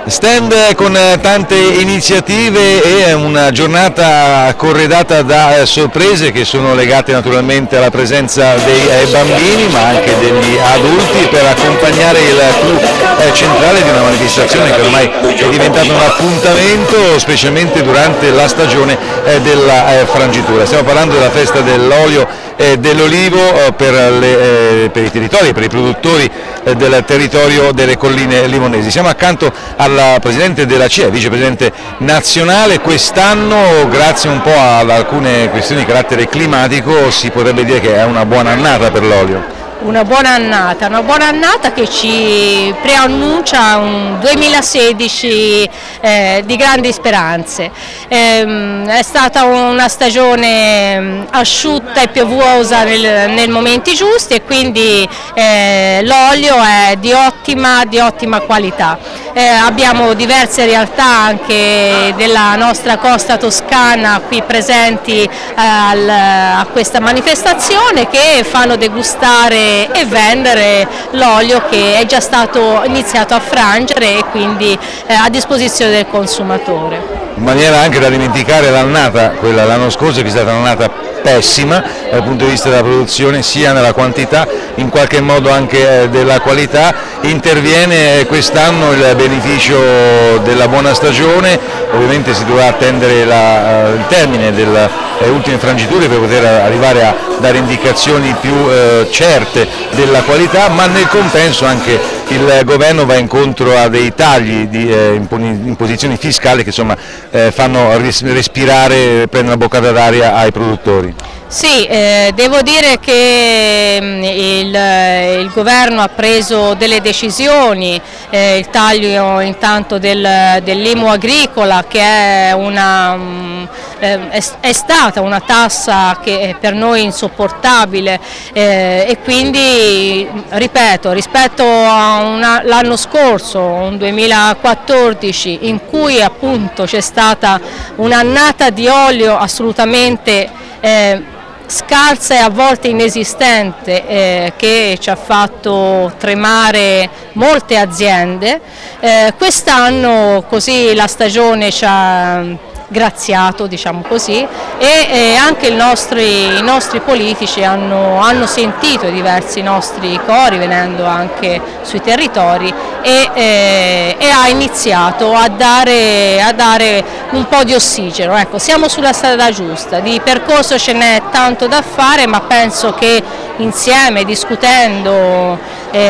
Stand con tante iniziative e una giornata corredata da sorprese che sono legate naturalmente alla presenza dei bambini ma anche degli adulti per accompagnare il clou centrale di una manifestazione che ormai è diventata un appuntamento specialmente durante la stagione della frangitura. Stiamo parlando della festa dell'olio e dell'olivo per i territori, per i produttori del territorio delle colline limonesi. Siamo accanto alla Presidente della CIE, Vicepresidente nazionale. Quest'anno, grazie un po' ad alcune questioni di carattere climatico, si potrebbe dire che è una buona annata per l'olio. Una buona annata che ci preannuncia un 2016 di grandi speranze. È stata una stagione asciutta e piovosa nei momenti giusti e quindi l'olio è di ottima qualità. Abbiamo diverse realtà anche della nostra costa toscana qui presenti a questa manifestazione che fanno degustare e vendere l'olio che è già stato iniziato a frangere e quindi a disposizione del consumatore. In maniera anche da dimenticare l'annata, quella l'anno scorso, che è stata un'annata pessima dal punto di vista della produzione, sia nella quantità, in qualche modo anche della qualità. Interviene quest'anno il beneficio della buona stagione, ovviamente si dovrà attendere il termine delle ultime frangiture per poter arrivare a dare indicazioni più certe della qualità, ma nel compenso anche il governo va incontro a dei tagli di imposizioni fiscali che insomma fanno respirare, prendere una boccata d'aria ai produttori. Sì, devo dire che il governo ha preso delle decisioni, il taglio intanto dell'IMU agricola che è stata una tassa che è per noi insopportabile e quindi, ripeto, rispetto all'anno scorso, un 2014, in cui appunto c'è stata un'annata di olio assolutamente scarsa e a volte inesistente che ci ha fatto tremare molte aziende, quest'anno così la stagione ci ha graziato, diciamo così, e anche i nostri politici hanno sentito diversi nostri cori venendo anche sui territori e ha iniziato a dare un po' di ossigeno. Ecco, siamo sulla strada giusta, di percorso ce n'è tanto da fare, ma penso che insieme, discutendo,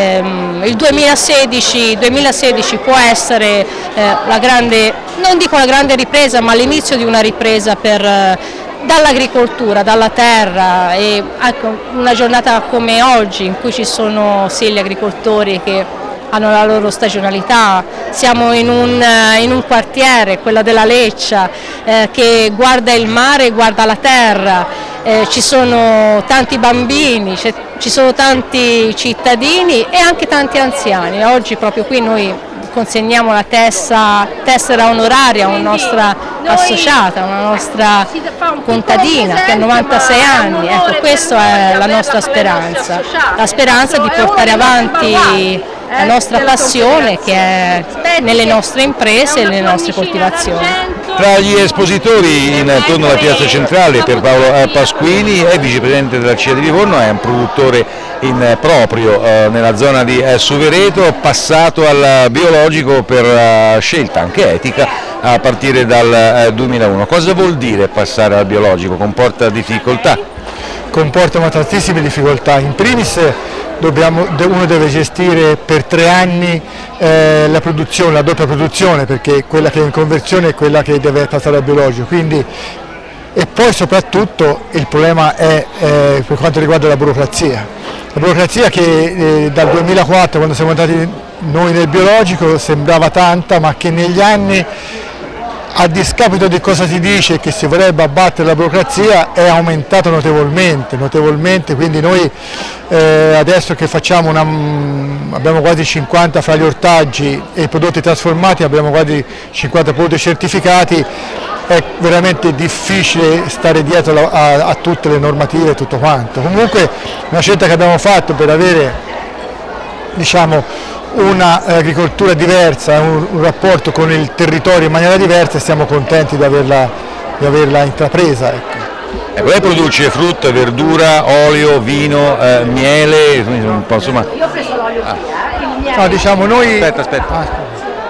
il 2016 può essere la grande, non dico la grande ripresa, ma l'inizio di una ripresa dall'agricoltura, dalla terra, e ecco, una giornata come oggi in cui ci sono sì gli agricoltori che hanno la loro stagionalità, siamo in un quartiere, quello della Leccia, che guarda il mare e guarda la terra. Ci sono tanti bambini, ci sono tanti cittadini e anche tanti anziani. Oggi proprio qui noi consegniamo la tessera onoraria a una nostra associata, una nostra contadina che ha 96 anni. Ecco, questa è la nostra speranza, la speranza di portare avanti la nostra passione che è nelle nostre imprese e nelle nostre coltivazioni. Tra gli espositori intorno alla piazza centrale Pierpaolo Pasquini è vicepresidente della CIE di Livorno, è un produttore in proprio nella zona di Suvereto, passato al biologico per scelta anche etica a partire dal 2001. Cosa vuol dire passare al biologico? Comporta difficoltà? Comportano tantissime difficoltà. In primis uno deve gestire per 3 anni la produzione, la doppia produzione, perché quella che è in conversione è quella che deve passare al biologico. Quindi, e poi soprattutto il problema è per quanto riguarda la burocrazia. La burocrazia che dal 2004, quando siamo andati noi nel biologico, sembrava tanta, ma che negli anni, a discapito di cosa si dice che si vorrebbe abbattere la burocrazia, è aumentato notevolmente, quindi noi adesso che facciamo abbiamo quasi 50 fra gli ortaggi e i prodotti trasformati, abbiamo quasi 50 prodotti certificati, è veramente difficile stare dietro a tutte le normative e tutto quanto. Comunque una scelta che abbiamo fatto per avere diciamo, un'agricoltura diversa, un rapporto con il territorio in maniera diversa, e siamo contenti di averla intrapresa. Ecco. Lei produce frutta, verdura, olio, vino, miele, un po', insomma. Io ho preso l'olio. No, diciamo noi... Aspetta.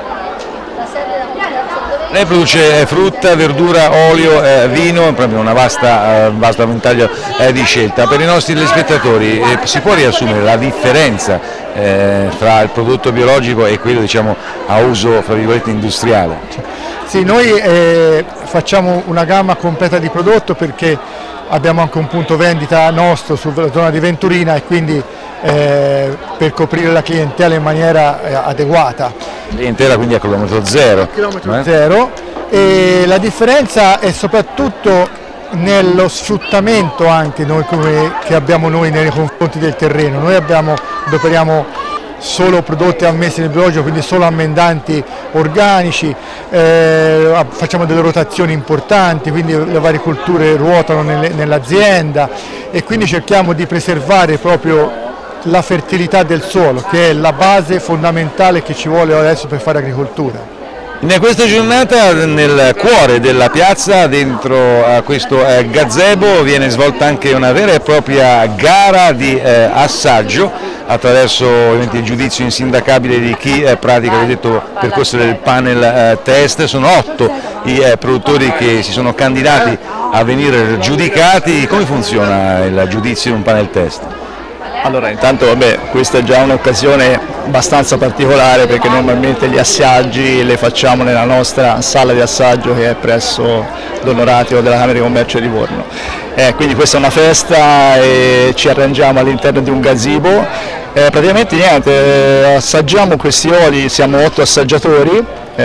Lei produce frutta, verdura, olio, vino, proprio una vasta ventaglio di scelta. Per i nostri telespettatori si può riassumere la differenza tra il prodotto biologico e quello, diciamo, a uso, fra virgolette, industriale? Sì, noi facciamo una gamma completa di prodotto perché abbiamo anche un punto vendita nostro sulla zona di Venturina, e quindi per coprire la clientela in maniera adeguata. Clientela quindi a chilometro zero. Chilometro zero, e la differenza è soprattutto nello sfruttamento anche che abbiamo noi nei confronti del terreno. Noi adoperiamo solo prodotti ammessi nel biologico, quindi solo ammendanti organici, facciamo delle rotazioni importanti, quindi le varie culture ruotano nell'azienda, e quindi cerchiamo di preservare proprio la fertilità del suolo, che è la base fondamentale che ci vuole adesso per fare agricoltura. In questa giornata, nel cuore della piazza, dentro a questo gazebo, viene svolta anche una vera e propria gara di assaggio attraverso ovviamente il giudizio insindacabile di chi pratica il detto percorso del panel test. Sono 8 i produttori che si sono candidati a venire giudicati. Come funziona il giudizio in un panel test? Allora, intanto questa è già un'occasione abbastanza particolare, perché normalmente gli assaggi le facciamo nella nostra sala di assaggio che è presso l'Onoratio della Camera di Commercio di Livorno. Quindi questa è una festa e ci arrangiamo all'interno di un gazebo. Praticamente niente, assaggiamo questi oli, siamo 8 assaggiatori,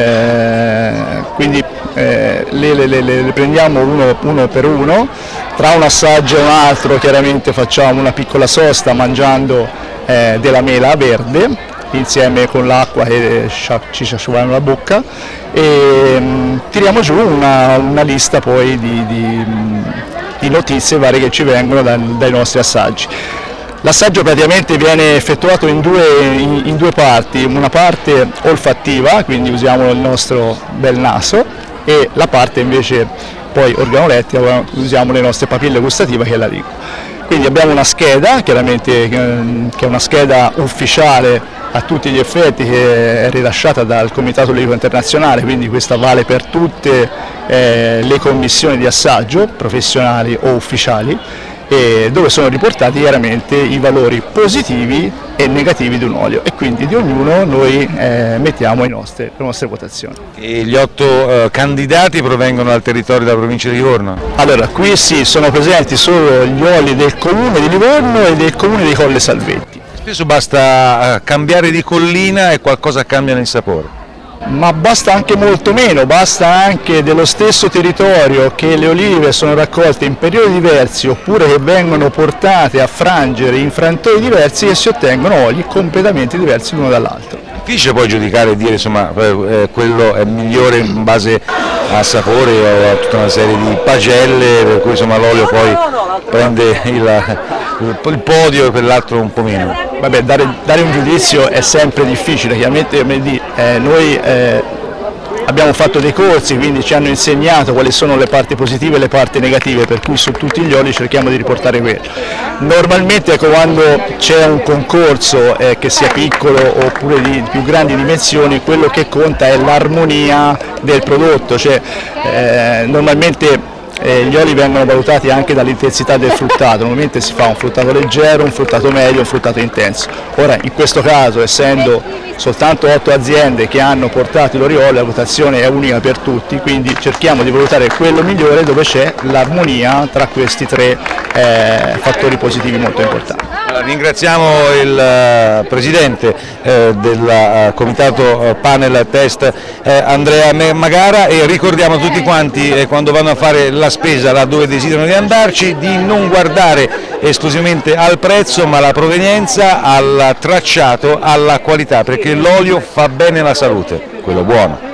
quindi le prendiamo uno per uno. Tra un assaggio e un altro chiaramente facciamo una piccola sosta mangiando della mela verde insieme con l'acqua che ci asciugano la bocca, e tiriamo giù una lista poi di notizie varie che ci vengono dai nostri assaggi. L'assaggio praticamente viene effettuato in due parti, una parte olfattiva, quindi usiamo il nostro bel naso, e la parte invece poi organolettica, usiamo le nostre papille gustative, che è la lingua. Quindi abbiamo una scheda, chiaramente che è una scheda ufficiale a tutti gli effetti, che è rilasciata dal Comitato Olimpico Internazionale, quindi questa vale per tutte le commissioni di assaggio, professionali o ufficiali, dove sono riportati chiaramente i valori positivi e negativi di un olio, e quindi di ognuno noi mettiamo le nostre votazioni. E gli 8 candidati provengono dal territorio della provincia di Livorno? Allora, qui sì, sono presenti solo gli oli del comune di Livorno e del comune di Colle Salvetti. Spesso basta cambiare di collina e qualcosa cambia nel sapore. Ma basta anche molto meno, basta anche dello stesso territorio che le olive sono raccolte in periodi diversi, oppure che vengono portate a frangere in frantoi diversi, e si ottengono oli completamente diversi l'uno dall'altro. Difficile poi giudicare e dire insomma quello è migliore in base a sapore o a tutta una serie di pagelle, per cui insomma l'olio poi prende il podio e quell'altro un po' meno. Vabbè, dare un giudizio è sempre difficile, chiaramente noi abbiamo fatto dei corsi, quindi ci hanno insegnato quali sono le parti positive e le parti negative, per cui su tutti gli oli cerchiamo di riportare quello. Normalmente quando c'è un concorso, che sia piccolo oppure di più grandi dimensioni, quello che conta è l'armonia del prodotto, cioè normalmente gli oli vengono valutati anche dall'intensità del fruttato. Normalmente si fa un fruttato leggero, un fruttato medio, un fruttato intenso. Ora, in questo caso, essendo soltanto 8 aziende che hanno portato i loro oli, la votazione è unica per tutti, quindi cerchiamo di valutare quello migliore dove c'è l'armonia tra questi 3 fattori positivi molto importanti. Ringraziamo il presidente del comitato panel test Andrea Magara, e ricordiamo tutti quanti quando vanno a fare la spesa là dove desiderano di andarci di non guardare esclusivamente al prezzo, ma alla provenienza, al tracciato, alla qualità, perché l'olio fa bene alla salute, quello buono.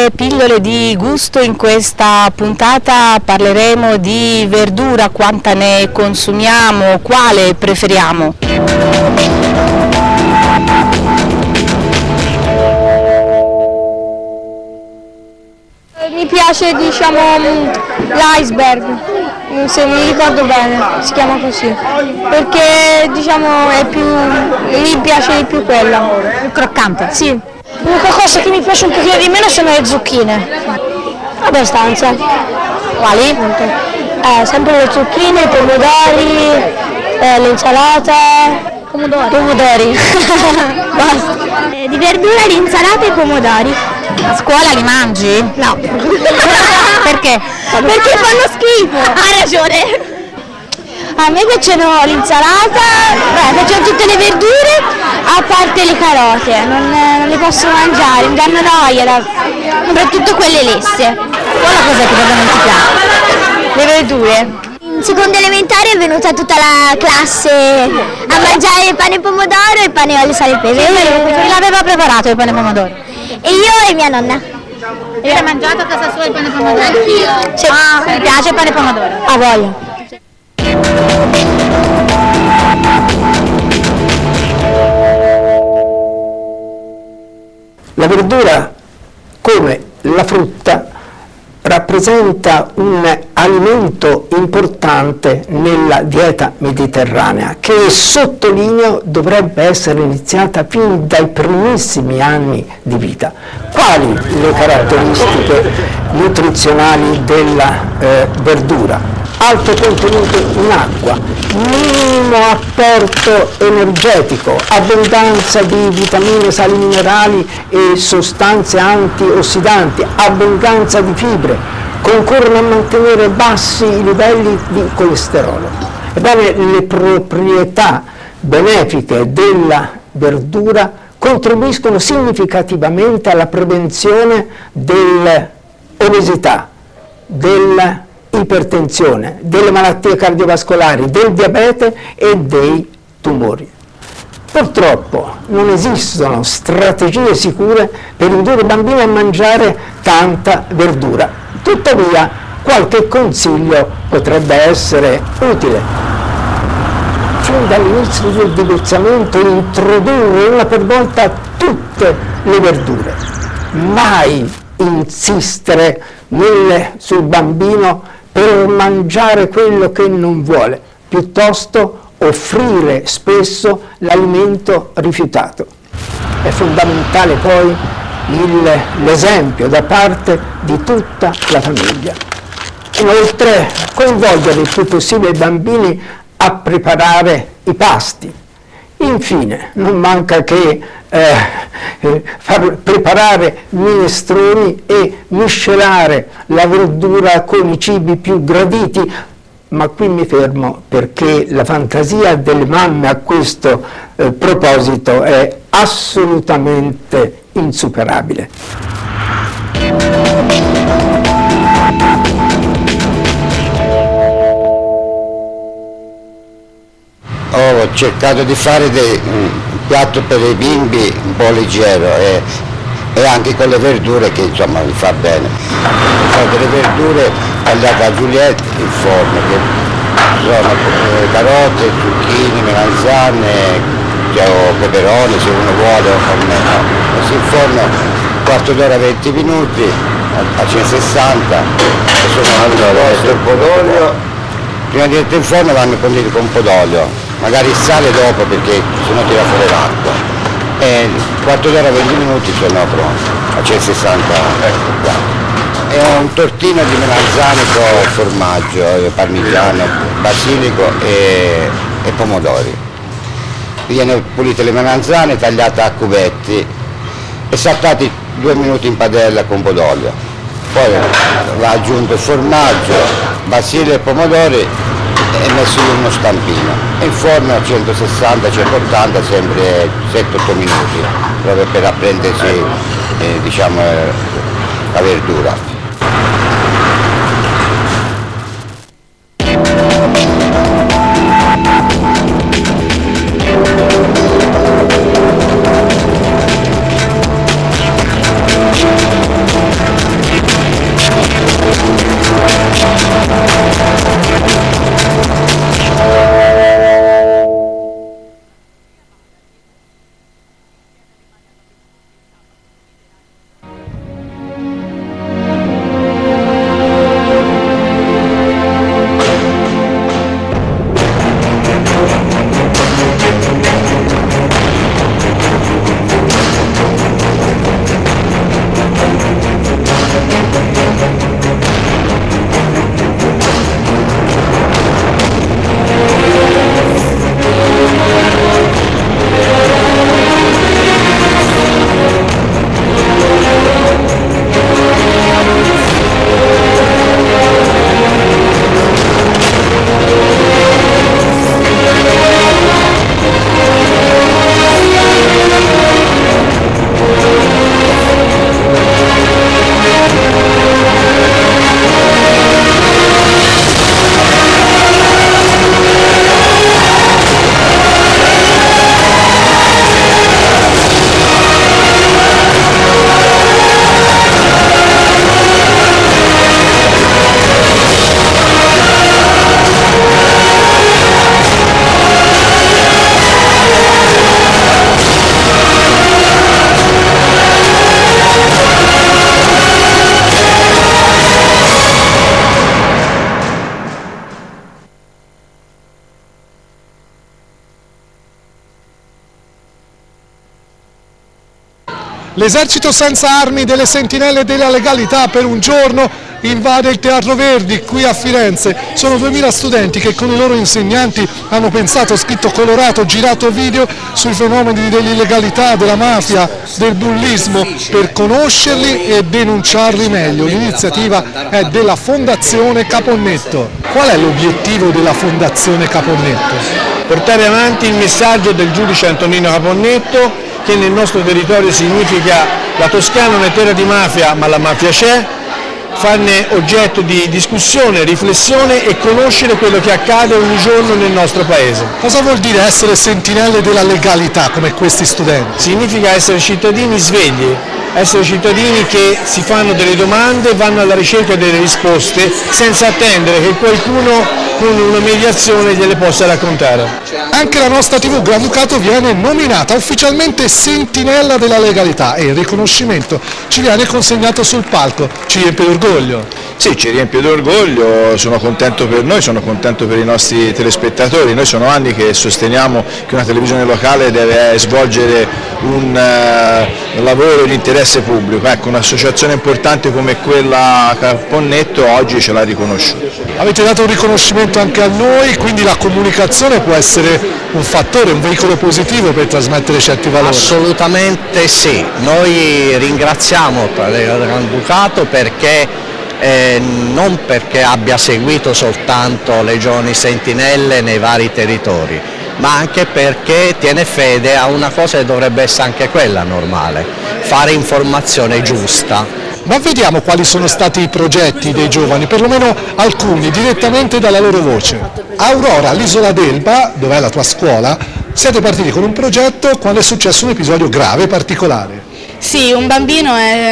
nuove pillole di gusto. In questa puntata parleremo di verdura, quanta ne consumiamo, quale preferiamo. Mi piace, diciamo, l'iceberg, se mi ricordo bene, si chiama così, perché diciamo mi piace di più quella. Croccante? Sì. L'unica cosa che mi piace un pochino di meno sono le zucchine. Abbastanza. Quali? Sempre le zucchine, i pomodori, l'insalata. Pomodori. Basta. Di verdura, l'insalata e i pomodori. A scuola li mangi? No. Perché? Perché fanno schifo. Hai ragione. A me piacciono l'insalata, piacciono tutte le verdure, a parte le carote, non le posso mangiare, mi danno noia, soprattutto quelle lesse. Quella cosa che proprio non ti piace? Le verdure. In seconda elementare è venuta tutta la classe a mangiare il pane e pomodoro e il pane alle sale e pepe. Chi l'aveva preparato il pane pomodoro? E io e mia nonna. E hai mangiato a casa sua il pane pomodoro? Anch'io. Sì. Mi piace il pane pomodoro? A voglia. La verdura, come la frutta, rappresenta un alimento importante nella dieta mediterranea che, sottolineo, dovrebbe essere iniziata fin dai primissimi anni di vita. Quali le caratteristiche nutrizionali della verdura? Alto contenuto in acqua, minimo apporto energetico, abbondanza di vitamine, sali minerali e sostanze antiossidanti, abbondanza di fibre, concorrono a mantenere bassi i livelli di colesterolo. Ebbene, le proprietà benefiche della verdura contribuiscono significativamente alla prevenzione dell'obesità, dell'ipertensione, delle malattie cardiovascolari, del diabete e dei tumori. Purtroppo non esistono strategie sicure per indurre i bambini a mangiare tanta verdura. Tuttavia, qualche consiglio potrebbe essere utile. Fin dall'inizio del dimezzamento introdurre una per volta tutte le verdure. Mai insistere sul bambino per mangiare quello che non vuole, piuttosto offrire spesso l'alimento rifiutato. È fondamentale poi l'esempio da parte di tutta la famiglia. Inoltre, coinvolgere il più possibile i bambini a preparare i pasti. Infine, non manca che far preparare minestroni e miscelare la verdura con i cibi più graditi, ma qui mi fermo perché la fantasia delle mamme a questo proposito è assolutamente insuperabile. Ho cercato di fare un piatto per i bimbi un po' leggero e anche con le verdure che insomma mi fa bene. Ho fatto delle verdure tagliate a Giulietta in forno, che sono carote, zucchine, melanzane, o peperoni se uno vuole o meno. Così in forno un quarto d'ora, 20 minuti a 160, allora il pomodoro. Prima di mettere in forno vanno conditi con un po' d'olio, magari il sale dopo perché sennò tira fuori l'acqua. E un quarto d'ora, 20 minuti sono pronti, a 160 gradi. È un tortino di melanzane con formaggio, parmigiano, basilico e pomodori. Viene pulite le melanzane, tagliate a cubetti e saltati 2 minuti in padella con un po' d'olio. Poi va aggiunto il formaggio, basilico e pomodori e messo in uno stampino. E in forno a 160-180 sempre 7-8 minuti, proprio per apprendersi diciamo, la verdura. L'esercito senza armi delle sentinelle della legalità per un giorno invade il Teatro Verdi qui a Firenze. Sono 2000 studenti che con i loro insegnanti hanno pensato, scritto, colorato, girato video sui fenomeni dell'illegalità, della mafia, del bullismo, per conoscerli e denunciarli meglio. L'iniziativa è della Fondazione Caponnetto. Qual è l'obiettivo della Fondazione Caponnetto? Portare avanti il messaggio del giudice Antonino Caponnetto, che nel nostro territorio significa la Toscana non è terra di mafia, ma la mafia c'è, farne oggetto di discussione, riflessione e conoscere quello che accade ogni giorno nel nostro paese. Cosa vuol dire essere sentinelle della legalità come questi studenti? Significa essere cittadini svegli, essere cittadini che si fanno delle domande, vanno alla ricerca delle risposte senza attendere che qualcuno con una mediazione gliele possa raccontare. Anche la nostra TV Granducato viene nominata ufficialmente sentinella della legalità e il riconoscimento ci viene consegnato sul palco. Ci riempie d'orgoglio? Sì, ci riempie d'orgoglio, sono contento per noi, sono contento per i nostri telespettatori. Noi sono anni che sosteniamo che una televisione locale deve svolgere un lavoro di interesse pubblico. Ecco, un'associazione importante come quella Caponnetto oggi ce l'ha riconosciuto. Avete dato un riconoscimento anche a noi, quindi la comunicazione può essere un fattore, un veicolo positivo per trasmettere certi valori? Assolutamente sì, noi ringraziamo il Granducato perché non perché abbia seguito soltanto le giovani sentinelle nei vari territori, ma anche perché tiene fede a una cosa che dovrebbe essere anche quella normale, fare informazione giusta. Ma vediamo quali sono stati i progetti dei giovani, perlomeno alcuni, direttamente dalla loro voce. Aurora, all'Isola d'Elba, dov'è la tua scuola, siete partiti con un progetto quando è successo un episodio grave, particolare. Sì, un bambino,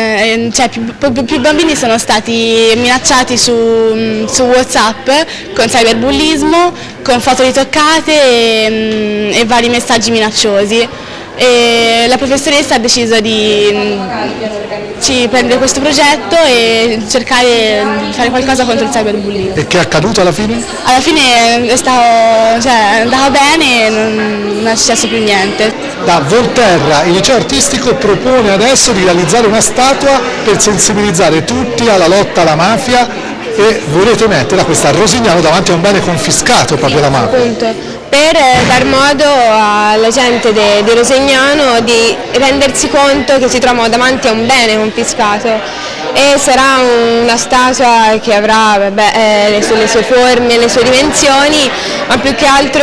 più bambini sono stati minacciati su WhatsApp con cyberbullismo, con foto ritoccate e vari messaggi minacciosi. E la professoressa ha deciso di prendere questo progetto e cercare di fare qualcosa contro il cyberbullismo. E che è accaduto alla fine? Alla fine è andava bene e non è successo più niente. Da Volterra il liceo artistico propone adesso di realizzare una statua per sensibilizzare tutti alla lotta alla mafia e volete mettere a questa a Rosignano davanti a un bene confiscato proprio alla mafia. Appunto. Per dar modo alla gente di Rosignano di rendersi conto che si trovano davanti a un bene confiscato e sarà una statua che avrà le sue forme, le sue dimensioni, ma più che altro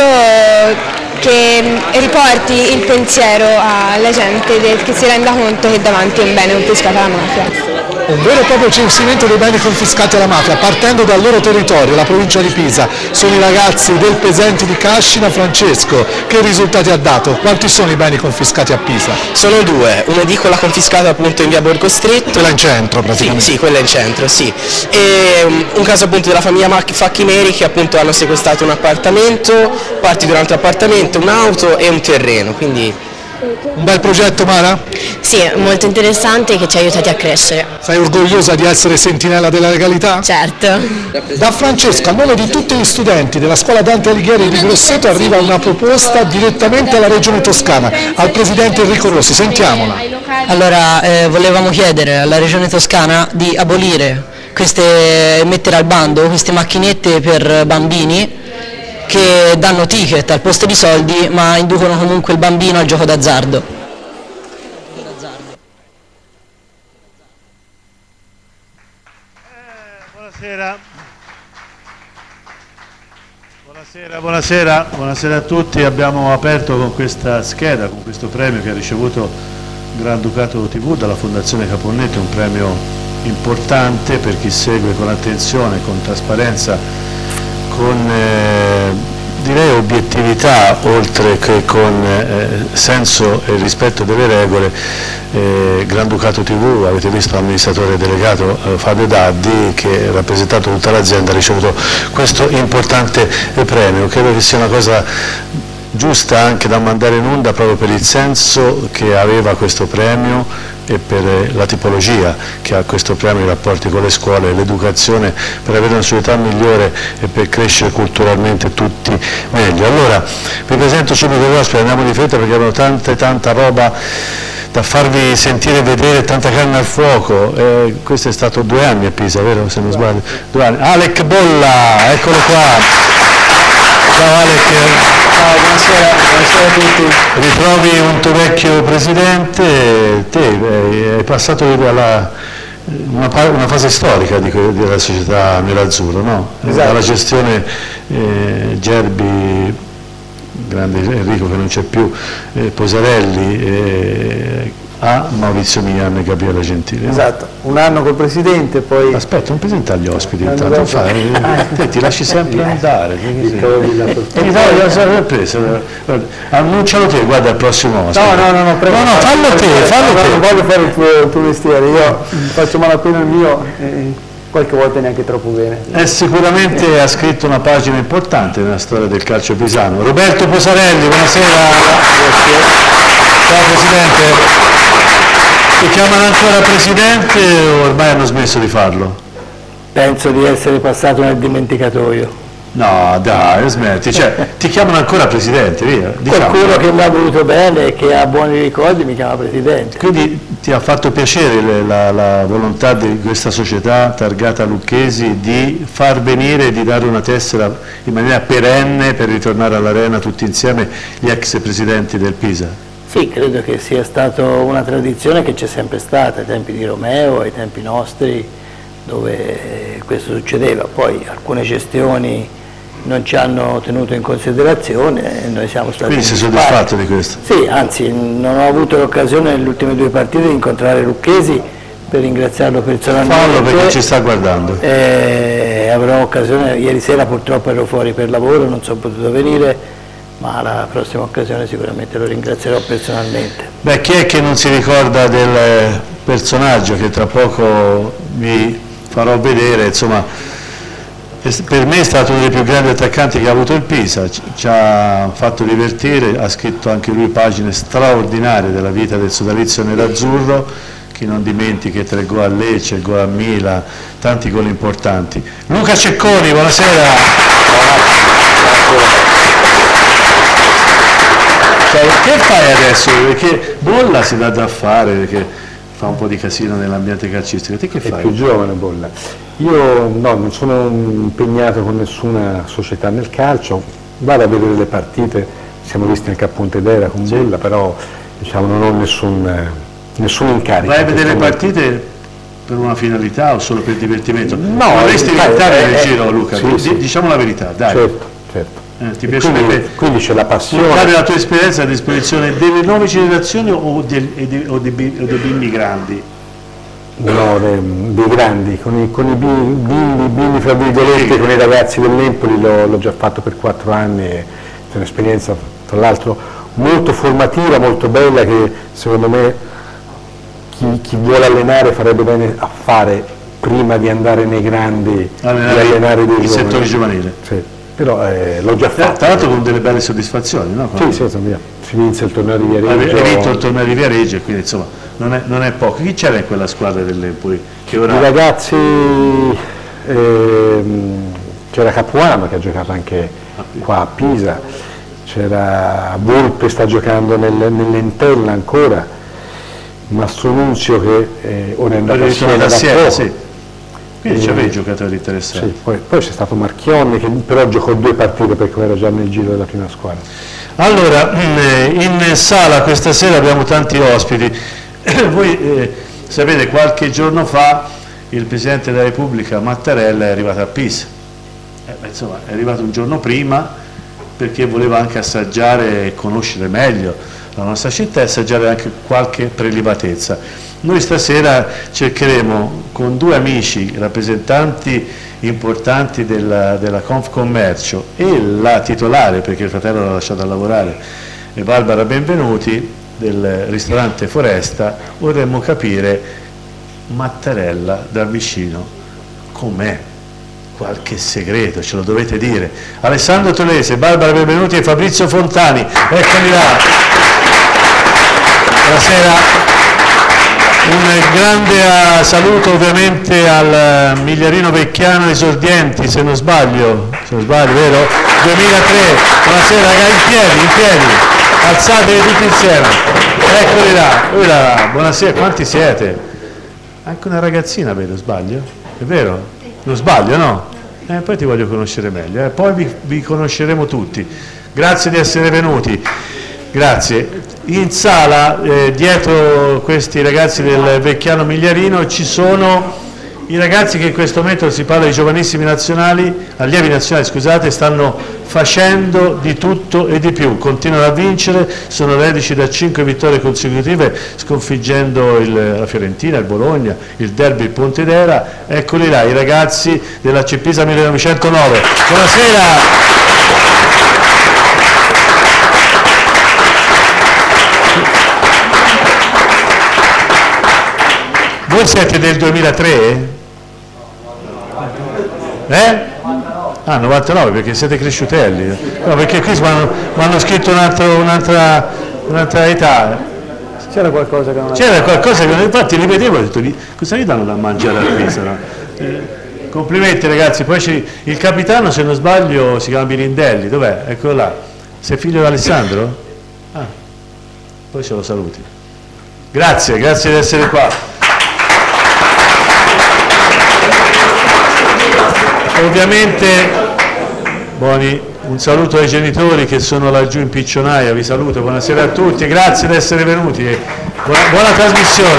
che riporti il pensiero alla gente che si renda conto che davanti a un bene confiscato alla mafia. Un vero e proprio censimento dei beni confiscati alla mafia, partendo dal loro territorio, la provincia di Pisa. Sono i ragazzi del Pesenti di Cascina. Francesco, che risultati ha dato? Quanti sono i beni confiscati a Pisa? Sono due, un'edicola confiscata appunto in via Borgo Stretto. Quella in centro praticamente? Sì, quella in centro, sì. E un caso appunto della famiglia Facchineri che appunto hanno sequestrato un appartamento, parti di un altro appartamento, un'auto e un terreno, quindi... Un bel progetto, Mara? Sì, molto interessante che ci ha aiutati a crescere. Sei orgogliosa di essere sentinella della legalità? Certo. Da Francesco, a nome di tutti gli studenti della scuola Dante Alighieri di Grosseto, arriva una proposta direttamente alla Regione Toscana, al Presidente Enrico Rossi. Sentiamola. Allora, volevamo chiedere alla Regione Toscana di abolire mettere al bando queste macchinette per bambini che danno ticket al posto di soldi ma inducono comunque il bambino al gioco d'azzardo. Buonasera a tutti. Abbiamo aperto con questa scheda, con questo premio che ha ricevuto Granducato TV dalla Fondazione Caponnetto, un premio importante per chi segue con attenzione, con trasparenza, con direi obiettività oltre che con senso e rispetto delle regole. Granducato TV, avete visto l'amministratore delegato Fabio Daddi che rappresentato tutta l'azienda ha ricevuto questo importante premio. Credo che sia una cosa giusta anche da mandare in onda proprio per il senso che aveva questo premio e per la tipologia che ha questo premio, i rapporti con le scuole, l'educazione, per avere una società migliore e per crescere culturalmente tutti meglio. Allora vi presento subito l'ospite, andiamo di fretta perché abbiamo tanta roba da farvi sentire e vedere tanta carne al fuoco. Questo è stato 2 anni a Pisa, vero? Se non sbaglio. 2 anni. Alec Bolla, eccolo qua. Ciao Alec. Ciao, buonasera a tutti. Ritrovi un tuo vecchio presidente, te hai passato una fase storica della società nerazzurro, no? Esatto. Dalla gestione Gerbi, grande Enrico che non c'è più, Posarelli, a Maurizio Mian e Gabriele Gentile. Esatto, un anno col presidente, poi... Aspetta, non presenta gli ospiti, intanto te ti lasci sempre andare. Annuncialo te, guarda il prossimo ospite. No, prego. No, fallo te. Non voglio fare il tuo mestiere, io faccio malapena il mio, qualche volta neanche troppo bene. Sicuramente ha scritto una pagina importante nella storia del calcio pisano. Roberto Posarelli, buonasera. Ciao Presidente. Ti chiamano ancora Presidente o ormai hanno smesso di farlo? Penso di essere passato nel dimenticatoio. No, dai, smetti, cioè ti chiamano ancora Presidente, via. Qualcuno che mi ha voluto bene e che ha buoni ricordi mi chiama Presidente. Quindi ti ha fatto piacere la volontà di questa società targata Lucchesi di far venire e di dare una tessera in maniera perenne per ritornare all'arena tutti insieme gli ex presidenti del Pisa? Sì, credo che sia stata una tradizione che c'è sempre stata, ai tempi di Romeo, ai tempi nostri, dove questo succedeva. Poi alcune gestioni non ci hanno tenuto in considerazione e noi siamo stati... Quindi sei soddisfatto di questo? Sì, anzi non ho avuto l'occasione nelle ultime 2 partite di incontrare Lucchesi per ringraziarlo personalmente. Fallo perché ci sta guardando. Avrò occasione, ieri sera purtroppo ero fuori per lavoro, non sono potuto venire, ma alla prossima occasione sicuramente lo ringrazierò personalmente. Beh, chi è che non si ricorda del personaggio che tra poco vi farò vedere, insomma, per me è stato uno dei più grandi attaccanti che ha avuto il Pisa, ci ha fatto divertire, ha scritto anche lui pagine straordinarie della vita del sodalizio nerazzurro, chi non dimentica 3 gol a Lecce, gol a Mila, tanti gol importanti. Luca Cecconi, buonasera. Che fai adesso? Perché Bolla si dà da fare, perché fa un po' di casino nell'ambiente calcistico. Te che fai? È più giovane Bolla. Io no, non sono impegnato con nessuna società nel calcio, vado a vedere le partite, siamo visti anche a Pontedera con Bolla, però diciamo, non ho nessun incarico. Vai a vedere le partite per una finalità o solo per divertimento? No, vorresti diventare nel giro, Luca, sì. Diciamo la verità, dai. Certo. Ti piacerebbe quindi c'è la passione. Portare la tua esperienza a disposizione delle nuove generazioni o dei bimbi grandi? No, dei grandi, con i bimbi fra virgolette, con i ragazzi dell'Empoli l'ho già fatto per 4 anni, è un'esperienza tra l'altro molto formativa, molto bella, che secondo me chi vuole allenare farebbe bene a fare prima di andare nei grandi, di allenare dei il settore giovanile. Sì. Però l'ho già fatto. Tra l'altro con delle belle soddisfazioni, no? Sì, si vinse il torneo di Viareggio. Hai vinto il torneo di Viareggio, quindi insomma non è poco. Chi c'era in quella squadra dell'Empoli? I ragazzi, c'era Capuano che ha giocato anche qua a Pisa, c'era Volpe, sta giocando nell'Entella ancora, Mastro Nunzio che ora è andato a Siena da poco. Sì. Quindi ci avevi giocatori interessanti. Sì, poi c'è stato Marchionni che però giocò 2 partite perché era già nel giro della prima squadra. Allora, in sala questa sera abbiamo tanti ospiti. Voi sapete, qualche giorno fa il Presidente della Repubblica Mattarella è arrivato a Pisa. Insomma, è arrivato un giorno prima perché voleva anche assaggiare e conoscere meglio la nostra città e assaggiare anche qualche prelibatezza. Noi stasera cercheremo con 2 amici, rappresentanti importanti della Confcommercio e la titolare, perché il fratello l'ha lasciato a lavorare, Barbara Benvenuti, del ristorante Foresta, vorremmo capire Mattarella da vicino com'è, qualche segreto, ce lo dovete dire. Alessandro Tolese, Barbara Benvenuti e Fabrizio Fontani, eccomi là. Buonasera. Un grande saluto ovviamente al Migliarino Vecchiano esordienti, se non sbaglio, vero? 2003, buonasera ragazzi, in piedi, alzatevi tutti insieme. Eccoli là, buonasera, quanti siete? Anche una ragazzina vedo, sbaglio? È vero? Non sbaglio, no? Poi ti voglio conoscere meglio, poi vi conosceremo tutti. Grazie di essere venuti. Grazie. In sala, dietro questi ragazzi del Vecchiano Migliarino, ci sono i ragazzi che in questo momento, si parla di giovanissimi nazionali, allievi nazionali, scusate, stanno facendo di tutto e di più, continuano a vincere, sono reduci da 5 vittorie consecutive, sconfiggendo la Fiorentina, il Bologna, il derby, il Pontedera. Eccoli là, i ragazzi della Cepisa 1909. Buonasera! Voi siete del 2003? Ah, 99, perché siete cresciutelli. No, perché qui mi hanno scritto un'altra età. C'era qualcosa che non... C'era qualcosa che... Infatti li vedevo e ho detto, cosa gli danno da mangiare a Pisa? No? Complimenti ragazzi, poi il capitano, se non sbaglio, si chiama Birindelli. Dov'è? Eccolo là. Sei figlio di Alessandro? Ah, poi ce lo saluti. Grazie di essere qua. Ovviamente, Boni, un saluto ai genitori che sono laggiù in piccionaia, vi saluto, buonasera a tutti, grazie di essere venuti, buona trasmissione.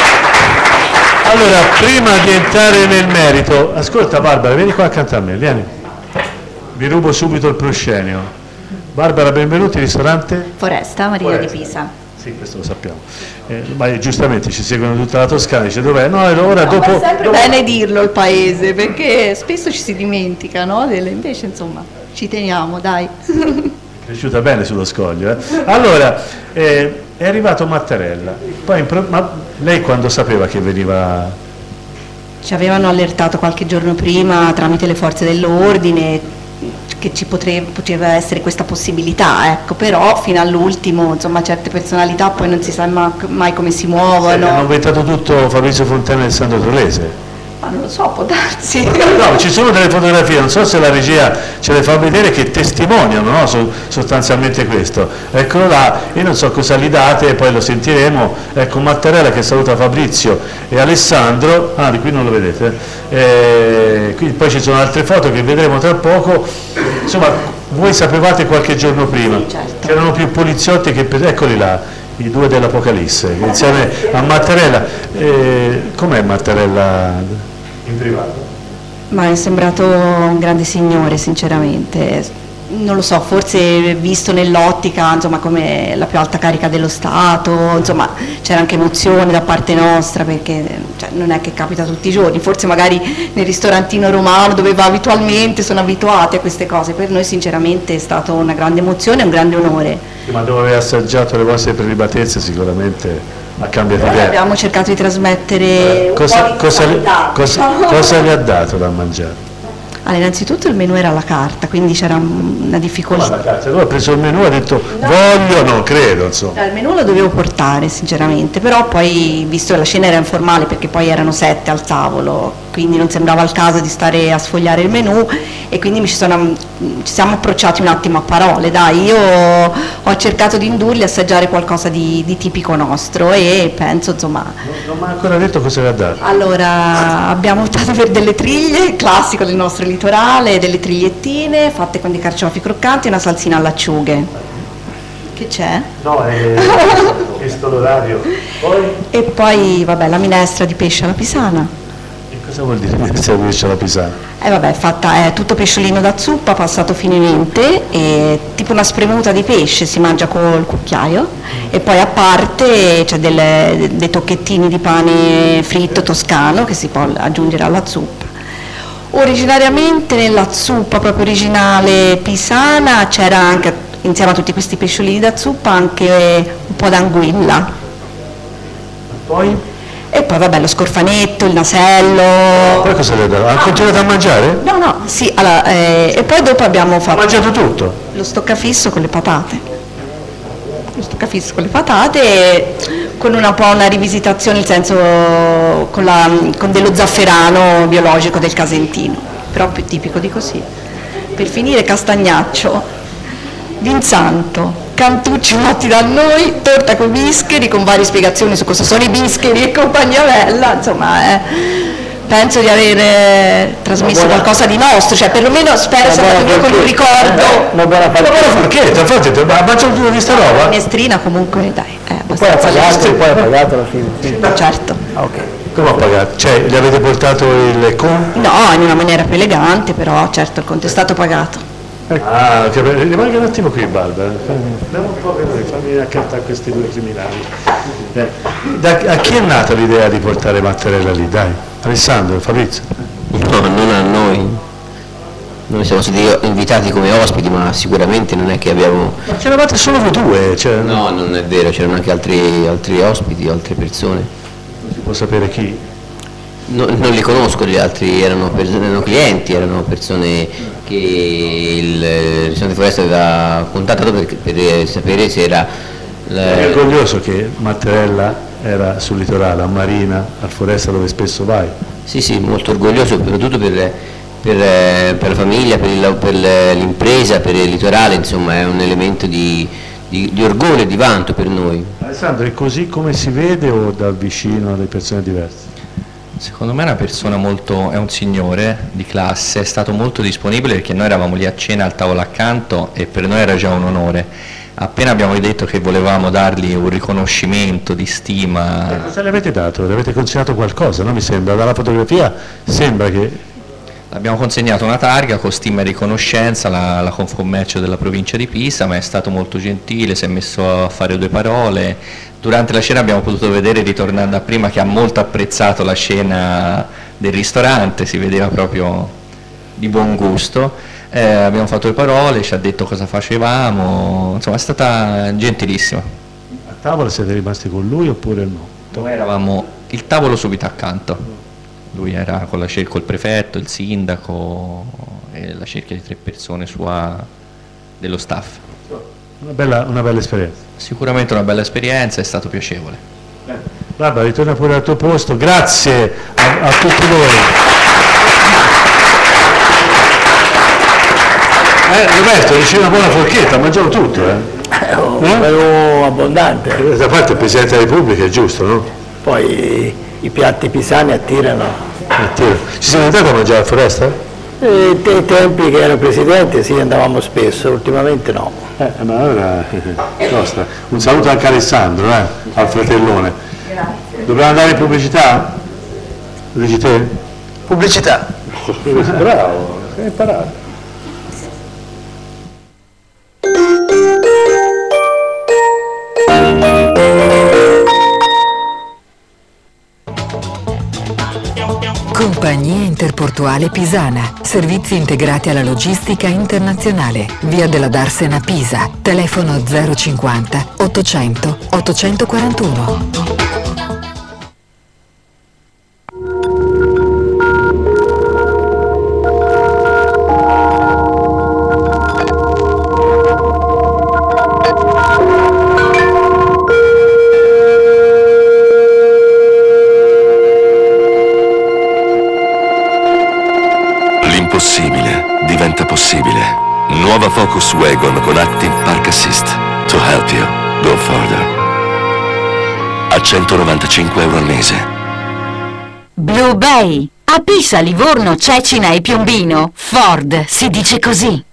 Allora, prima di entrare nel merito, ascolta Barbara, vieni qua accanto a me, vieni, vi rubo subito il proscenio. Barbara, benvenuti, ristorante? Foresta, Marina di Pisa. Sì, questo lo sappiamo, ma giustamente ci seguono tutta la Toscana, dice dov'è? No, ora dopo... è sempre bene dirlo il paese, perché spesso ci si dimentica, no? Invece insomma ci teniamo, dai. È cresciuta bene sullo scoglio. Allora, è arrivato Mattarella, poi ma lei quando sapeva che veniva... Ci avevano allertato qualche giorno prima tramite le forze dell'ordine che ci poteva essere questa possibilità, ecco, però fino all'ultimo, insomma, certe personalità poi non si sa mai come si muovono. Hanno inventato tutto Fabrizio Fontana e Sandro Trolese. Ma non lo so, può darsi. No, ci sono delle fotografie, non so se la regia ce le fa vedere, che testimoniano, no? Sostanzialmente questo. Eccolo là, io non so cosa gli date, e poi lo sentiremo. Ecco Mattarella che saluta Fabrizio e Alessandro, di qui non lo vedete, qui poi ci sono altre foto che vedremo tra poco. Insomma, voi sapevate qualche giorno prima, certo. C'erano più poliziotti che... Eccoli là, i due dell'Apocalisse, insieme a Mattarella. Com'è Mattarella in privato? Ma è sembrato un grande signore, sinceramente. Non lo so, forse visto nell'ottica, insomma, come la più alta carica dello Stato, insomma, c'era anche emozione da parte nostra, perché non è che capita tutti i giorni, forse magari nel ristorantino romano dove va abitualmente sono abituati a queste cose, per noi sinceramente è stata una grande emozione e un grande onore. Ma dove aveva assaggiato le vostre prelibatezze sicuramente ha cambiato idea. Abbiamo cercato di trasmettere cosa gli ha dato da mangiare? Allora, innanzitutto il menù era alla carta, quindi c'era una difficoltà. Ma la carta, tu hai preso il menù e hai detto no, voglio, no, credo, insomma. Il menù lo dovevo portare sinceramente, però poi, visto che la cena era informale, perché poi erano 7 al tavolo, quindi non sembrava il caso di stare a sfogliare il menù, e quindi ci siamo approcciati un attimo a parole. Dai, io ho cercato di indurli a assaggiare qualcosa di tipico nostro, e penso, insomma... Non mi ha ancora detto cosa vi ha dato. Allora, abbiamo optato per delle triglie, classico del nostro litorale, delle trigliettine fatte con dei carciofi croccanti e una salsina alle acciughe. Che c'è? No, è questo l'orario. E poi, vabbè, la minestra di pesce alla pisana. E cosa vuol dire minestra di pesce alla pisana? Vabbè, è tutto pesciolino da zuppa, passato finemente, e tipo una spremuta di pesce, si mangia col cucchiaio, e poi a parte c'è dei tocchettini di pane fritto toscano che si può aggiungere alla zuppa. Originariamente nella zuppa proprio originale pisana c'era anche, insieme a tutti questi pesciolini da zuppa, anche un po' d'anguilla. Poi? E poi vabbè, lo scorfanetto, il nasello. Poi cosa le dà? Ha continuato a mangiare? No, sì, allora, e poi dopo abbiamo fatto... Ha mangiato tutto? Lo stoccafisso con le patate. Lo stoccafisso con le patate, con un po' una rivisitazione, nel senso con dello zafferano biologico del Casentino, però più tipico di così. Per finire, castagnaccio, d'insanto. cantucci fatti da noi, torta con i bischeri, con varie spiegazioni su cosa sono i bischeri e compagnia bella, insomma penso di aver trasmesso qualcosa di nostro, cioè perlomeno spero sia stato mio con un ricordo. Una buona forchetta, infatti, ma facciamo tutta questa roba? Minestrina comunque, dai, è Poi ha abbastanza pagato alla fine? Sì. Certo. Ok. Come ha pagato? Cioè, gli avete portato il conto? No, in una maniera più elegante, però certo il conto è stato pagato. Ah, rimanga un attimo qui, Barbara. Andiamo un po' veloce, fammi accattare questi due criminali. A chi è nata l'idea di portare Mattarella lì? Dai, Alessandro, Fabrizio. No, non a noi. Noi siamo stati invitati come ospiti, ma sicuramente non è che abbiamo... Ma c'eravate solo voi due? Cioè... No, non è vero, c'erano anche altri ospiti, altre persone. Non si può sapere chi? No, non li conosco gli altri, erano clienti, erano persone che il ristorante Foresta aveva contattato per sapere se era... È orgoglioso che Mattarella era sul litorale, a Marina, al Foresta dove spesso vai? Sì, molto orgoglioso, soprattutto per la famiglia, per l'impresa, per il litorale, insomma è un elemento di orgoglio e di vanto per noi. Alessandro, è così come si vede o dal vicino le persone diverse? Secondo me è una persona è un signore di classe, è stato molto disponibile perché noi eravamo lì a cena al tavolo accanto e per noi era già un onore. Appena abbiamo detto che volevamo dargli un riconoscimento di stima... Cosa le avete dato? Le avete consegnato qualcosa, no? Mi sembra, dalla fotografia sembra che... Abbiamo consegnato una targa con stima e riconoscenza alla Confcommercio della provincia di Pisa, ma è stato molto gentile, si è messo a fare due parole. Durante la cena abbiamo potuto vedere, ritornando a prima, che ha molto apprezzato la scena del ristorante, si vedeva proprio di buon gusto. Abbiamo fatto due parole, ci ha detto cosa facevamo, insomma è stata gentilissima. A tavola siete rimasti con lui oppure no? Noi eravamo il tavolo subito accanto. Lui era con col prefetto, il sindaco e la cerchia di 3 persone dello staff. Una bella esperienza. Sicuramente una bella esperienza, è stato piacevole. Barbara, ritorna pure al tuo posto, grazie a tutti voi. Roberto, ricevi una buona forchetta, mangiamo tutto, Bello abbondante. Da parte del Presidente della Repubblica è giusto, no? Poi i piatti pisani attirano. Ci siamo andati a mangiare a Foresta? Dei tempi che ero presidente sì, andavamo spesso, ultimamente no. Ma ora nostra. Un saluto anche a Alessandro, al fratellone. Grazie. Dobbiamo andare in pubblicità? Lo dici te? Pubblicità. Bravo, hai imparato. Compagnia Interportuale Pisana. Servizi integrati alla logistica internazionale. Via della Darsena Pisa. Telefono 050 800 841. L'impossibile diventa possibile. Nuova Focus Wagon con Active Park Assist. To help you go further. A €195 al mese. Blue Bay. A Pisa, Livorno, Cecina e Piombino. Ford, si dice così.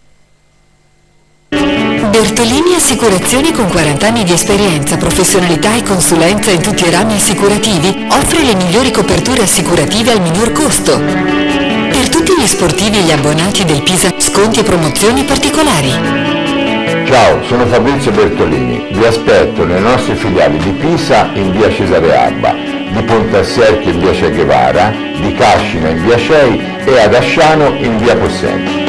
Bertolini Assicurazioni, con 40 anni di esperienza, professionalità e consulenza in tutti i rami assicurativi, offre le migliori coperture assicurative al minor costo. Per tutti gli sportivi e gli abbonati del Pisa, sconti e promozioni particolari. Ciao, sono Fabrizio Bertolini. Vi aspetto nelle nostre filiali di Pisa in via Cesare Alba, di Ponte Asserchio in via Che Guevara, di Cascina in via Cei e ad Asciano in via Possenti.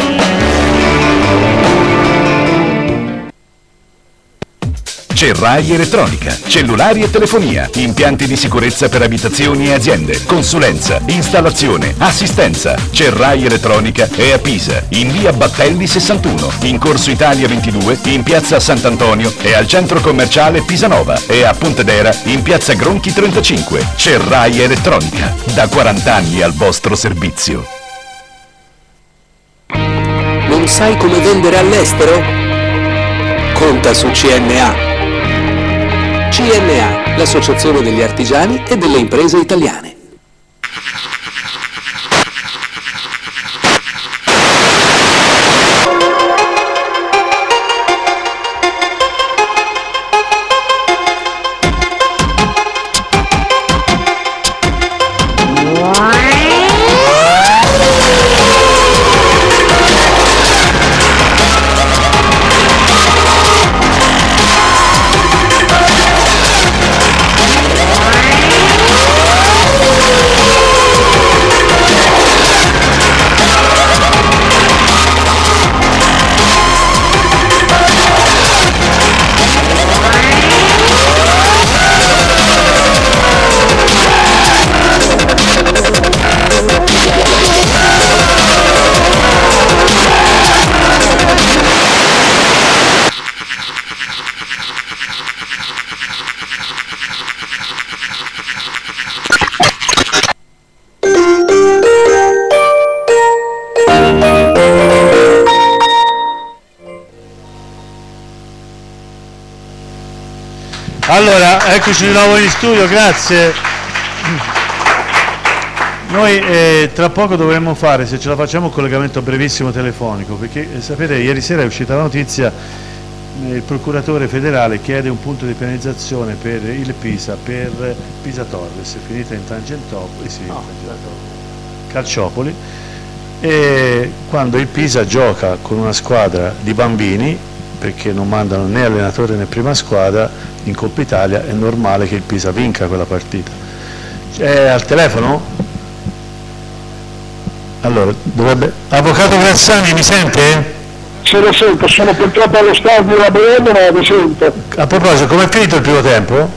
Cerrai Elettronica, cellulari e telefonia, impianti di sicurezza per abitazioni e aziende, consulenza, installazione, assistenza. Cerrai Elettronica è a Pisa, in via Battelli 61, in Corso Italia 22, in piazza Sant'Antonio e al centro commerciale Pisanova e a Pontedera in piazza Gronchi 35. Cerrai Elettronica, da 40 anni al vostro servizio. Non sai come vendere all'estero? conta su CNA. CNA, l'associazione degli artigiani e delle imprese italiane. Allora, eccoci di nuovo in studio, grazie. Noi tra poco dovremmo fare, se ce la facciamo, un collegamento brevissimo telefonico, perché sapete, ieri sera è uscita la notizia, il procuratore federale chiede un punto di penalizzazione per il Pisa, per Pisa Torres, finita in Tangentopoli, Calciopoli, e quando il Pisa gioca con una squadra di bambini, perché non mandano né allenatore né prima squadra, in Coppa Italia è normale che il Pisa vinca quella partita. È al telefono? Allora, dovrebbe... Avvocato Grassani, mi sente? Sì, lo sento, sono purtroppo allo stadio a Bologna, ma lo sento. A proposito, com'è finito il primo tempo?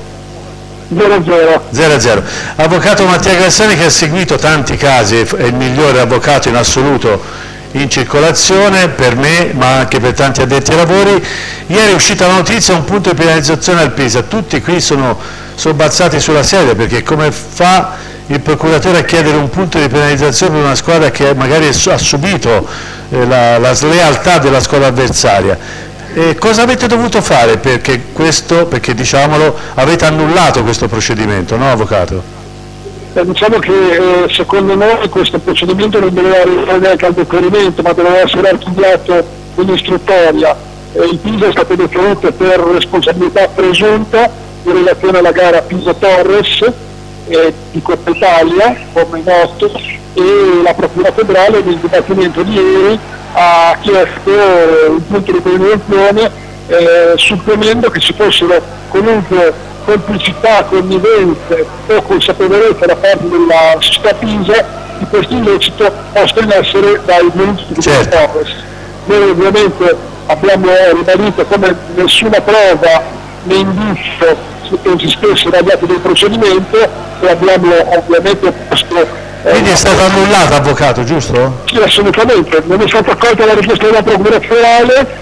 0-0. 0-0. Avvocato Mattia Grassani, che ha seguito tanti casi, è il migliore avvocato in assoluto in circolazione per me, ma anche per tanti addetti ai lavori. Ieri è uscita la notizia, un punto di penalizzazione al Pisa. Tutti qui sono sobbalzati sulla sedia, perché come fa il procuratore a chiedere un punto di penalizzazione per una squadra che magari ha subito la slealtà della squadra avversaria? Cosa avete dovuto fare perché diciamolo, avete annullato questo procedimento, no avvocato? Diciamo che secondo noi questo procedimento non doveva arrivare neanche al decorrimento, ma doveva essere archiviato in istruttoria. Il Pisa è stato deferito per responsabilità presunta in relazione alla gara Pisa-Torres di Coppa Italia, come noto, e la Procura Federale nel dibattimento di ieri ha chiesto un punto di penalizzazione supponendo che ci fossero comunque complicità, connivenze o consapevolezza da parte della società Pisa di questo illecito posto in essere dai diritti di Torres. Noi ovviamente abbiamo ribadito come nessuna prova né indizio esistesse dagli atti del procedimento e abbiamo ovviamente posto. Quindi è stato annullato, avvocato, giusto? Sì, assolutamente, non è stata accolta la richiesta della Procura Federale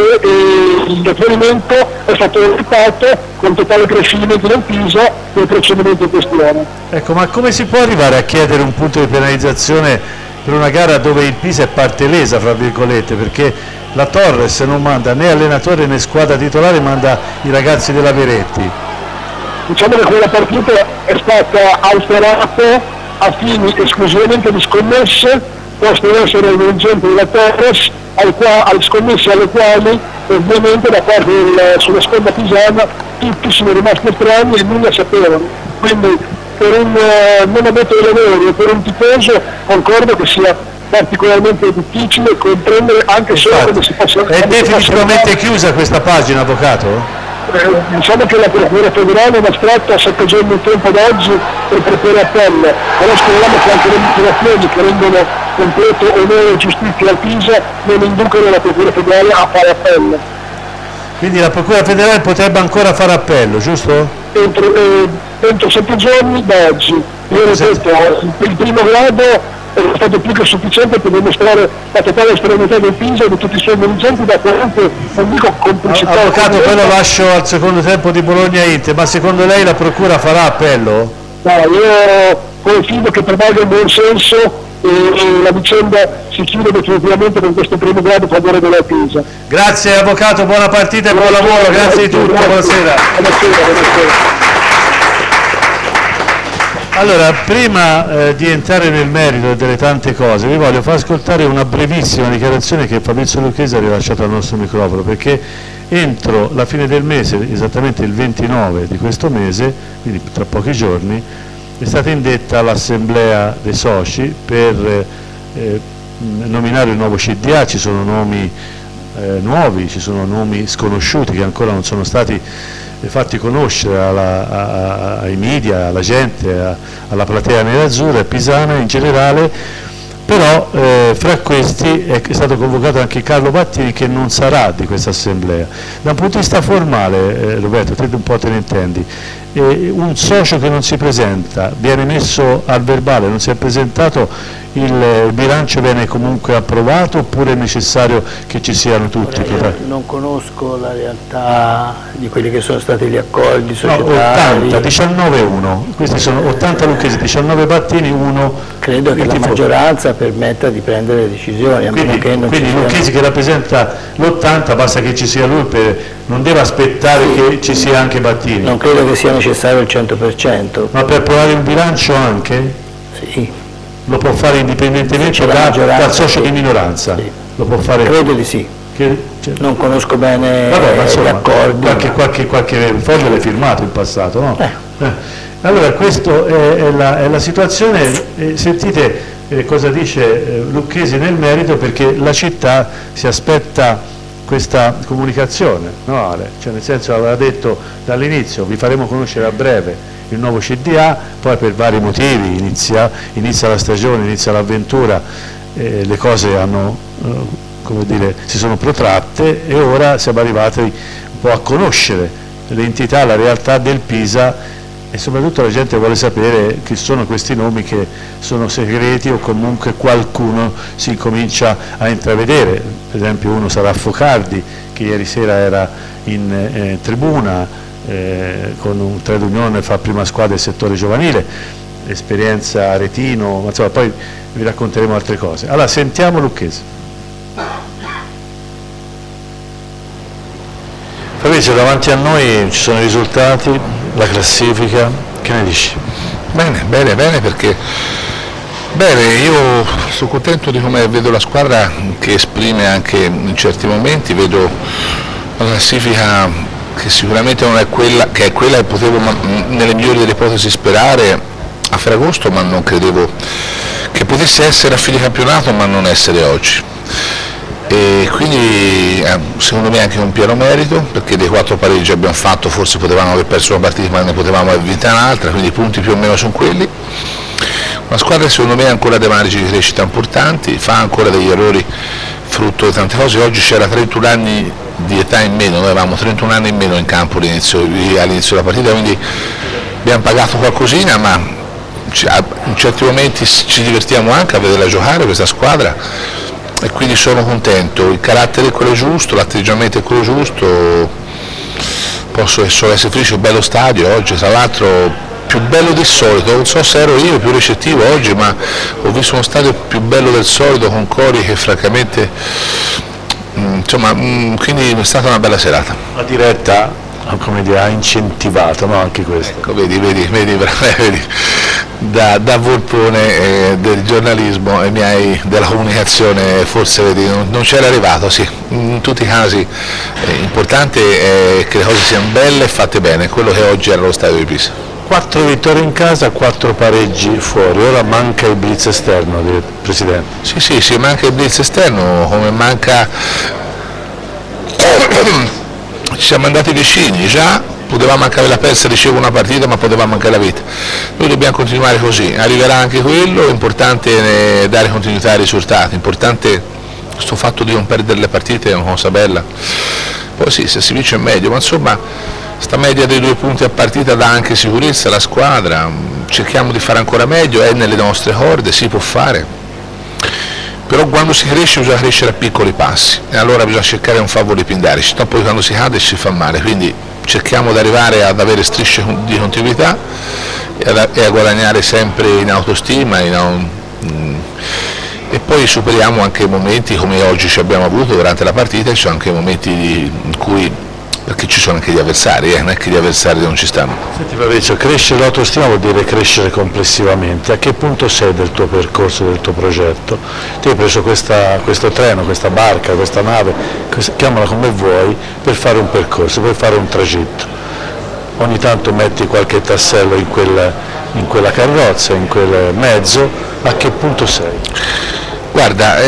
e il deferimento è stato rifatto con totale prescindimento del Pisa del procedimento in questione. Ecco, ma come si può arrivare a chiedere un punto di penalizzazione per una gara dove il Pisa è parte lesa, fra virgolette, perché la Torres non manda né allenatore né squadra titolare, manda i ragazzi della Veretti? Diciamo che quella partita è stata alterata a fini esclusivamente di scommesse poste in essere il dirigente della Torres, alle scommesse alle quali ovviamente da parte sulla squadra pisana tutti sono rimasti estranei e nulla sapevano. Quindi per un non addetto ai lavori e per un tifoso concordo che sia particolarmente difficile comprendere anche solo come si possa... È definitivamente chiusa questa pagina, avvocato? Diciamo che la Procura Federale ha stretto a 7 giorni il tempo d'oggi per proporre appello, però speriamo che anche le motivazioni che rendono completo onore e giustizia al Pisa non inducono la Procura Federale a fare appello. Quindi la Procura Federale potrebbe ancora fare appello, giusto? Entro 7 giorni da oggi. Io ripeto, il primo grado è stato più che sufficiente per dimostrare la totale estraneità del Pisa e di tutti i suoi dirigenti da qualunque, non dico complicità. Avvocato, poi lo lascio al secondo tempo di Bologna-Inter, ma secondo lei la Procura farà appello? No, io confido che prevalga il buon senso e la vicenda si chiude definitivamente con questo primo grado a favore della Pisa. Grazie avvocato, buona partita e buon lavoro, grazie di tutto, buonasera. Buonasera. Allora, prima di entrare nel merito delle tante cose, vi voglio far ascoltare una brevissima dichiarazione che Fabrizio Lucchesi ha rilasciato al nostro microfono, perché entro la fine del mese, esattamente il 29 di questo mese, quindi tra pochi giorni, è stata indetta l'assemblea dei soci per nominare il nuovo CDA. Ci sono nomi nuovi, ci sono nomi sconosciuti che ancora non sono stati fatti conoscere ai media, alla gente, alla platea nerazzurra e pisana in generale, però fra questi è stato convocato anche Carlo Battini, che non sarà di questa assemblea. Da un punto di vista formale, Roberto, te un po' te ne intendi, un socio che non si presenta viene messo al verbale, non si è presentato, il bilancio viene comunque approvato oppure è necessario che ci siano tutti? Non conosco la realtà di quelli che sono stati gli accordi societari. No, 80, 19 1, questi sono 80 Lucchesi, 19 Battini, 1. Credo che la maggioranza permetta di prendere le decisioni. Quindi Lucchesi che rappresenta l'80, basta che ci sia lui, non deve aspettare che ci sia anche Battini. Non credo che sia necessario il 100%. Ma per approvare un bilancio anche? Sì. Lo può fare indipendentemente dal socio di minoranza? Sì. Lo può fare? Credo di sì. Non conosco bene gli accordi. Qualche foglio l'hai firmato in passato, no? Allora, questa è la situazione. Sentite cosa dice Lucchesi nel merito, perché la città si aspetta questa comunicazione, no Ale? Cioè, nel senso, aveva detto dall'inizio, vi faremo conoscere a breve il nuovo CDA, poi per vari motivi inizia la stagione, inizia l'avventura, le cose si sono protratte e ora siamo arrivati un po' a conoscere l'entità, la realtà del Pisa, e soprattutto la gente vuole sapere chi sono questi nomi che sono segreti o comunque qualcuno si comincia a intravedere. Per esempio uno sarà Focardi, che ieri sera era in tribuna con un trade union, fa prima squadra del settore giovanile, esperienza a Retino, ma insomma poi vi racconteremo altre cose. Allora sentiamo Lucchesi. Fabrizio, davanti a noi ci sono i risultati, la classifica, che ne dici? Bene, perché io sono contento di come vedo la squadra, che esprime anche in certi momenti, vedo la classifica che sicuramente non è quella che potevo nelle migliori delle ipotesi sperare a Ferragosto, ma non credevo che potesse essere a fine campionato, ma non essere oggi. E quindi secondo me anche un pieno merito, perché dei 4 pareggi abbiamo fatto, forse potevamo aver perso una partita ma ne potevamo aver vinta un'altra, quindi i punti più o meno sono quelli. Una squadra secondo me ha ancora dei margini di crescita importanti, fa ancora degli errori frutto di tante cose. Oggi c'era 31 anni di età in meno, noi avevamo 31 anni in meno in campo all'inizio della partita, quindi abbiamo pagato qualcosina, ma in certi momenti ci divertiamo anche a vederla giocare questa squadra, e quindi sono contento. Il carattere è quello giusto, l'atteggiamento è quello giusto, posso solo essere felice. Un bello stadio oggi, tra l'altro più bello del solito, non so se ero io più ricettivo oggi, ma ho visto uno stadio più bello del solito, con cori che francamente, insomma, quindi è stata una bella serata. La diretta, come dire, ha incentivato, no? Anche questo. Ecco, vedi, da volpone del giornalismo e della comunicazione, forse vedi, non c'era arrivato, sì. In tutti i casi l'importante è che le cose siano belle e fatte bene, quello che oggi era lo stadio di Pisa. 4 vittorie in casa, 4 pareggi fuori, ora manca il blitz esterno, Presidente. Sì, manca il blitz esterno, come manca... Ci siamo andati vicini, già potevamo anche averla persa, ricevo una partita, ma potevamo anche la vita. Noi dobbiamo continuare così, arriverà anche quello, è importante dare continuità ai risultati, è importante questo fatto di non perdere le partite, è una cosa bella. Poi sì, se si vince è meglio, ma insomma... Sta media dei 2 punti a partita dà anche sicurezza alla squadra, cerchiamo di fare ancora meglio, è nelle nostre corde, si può fare, però quando si cresce bisogna crescere a piccoli passi e allora bisogna cercare un favore di pindarci, poi quando si cade si fa male, quindi cerchiamo di arrivare ad avere strisce di continuità e a guadagnare sempre in autostima, E poi superiamo anche momenti come oggi ci abbiamo avuto durante la partita, ci sono anche momenti in cui, perché ci sono anche gli avversari, non è che gli avversari non ci stanno. Senti Fabrizio, crescere l'autostima vuol dire crescere complessivamente. A che punto sei del tuo percorso, del tuo progetto? Ti hai preso questo treno, questa barca, questa nave, chiamala come vuoi, per fare un percorso, per fare un tragitto. Ogni tanto metti qualche tassello in quella carrozza, in quel mezzo. A che punto sei? Guarda,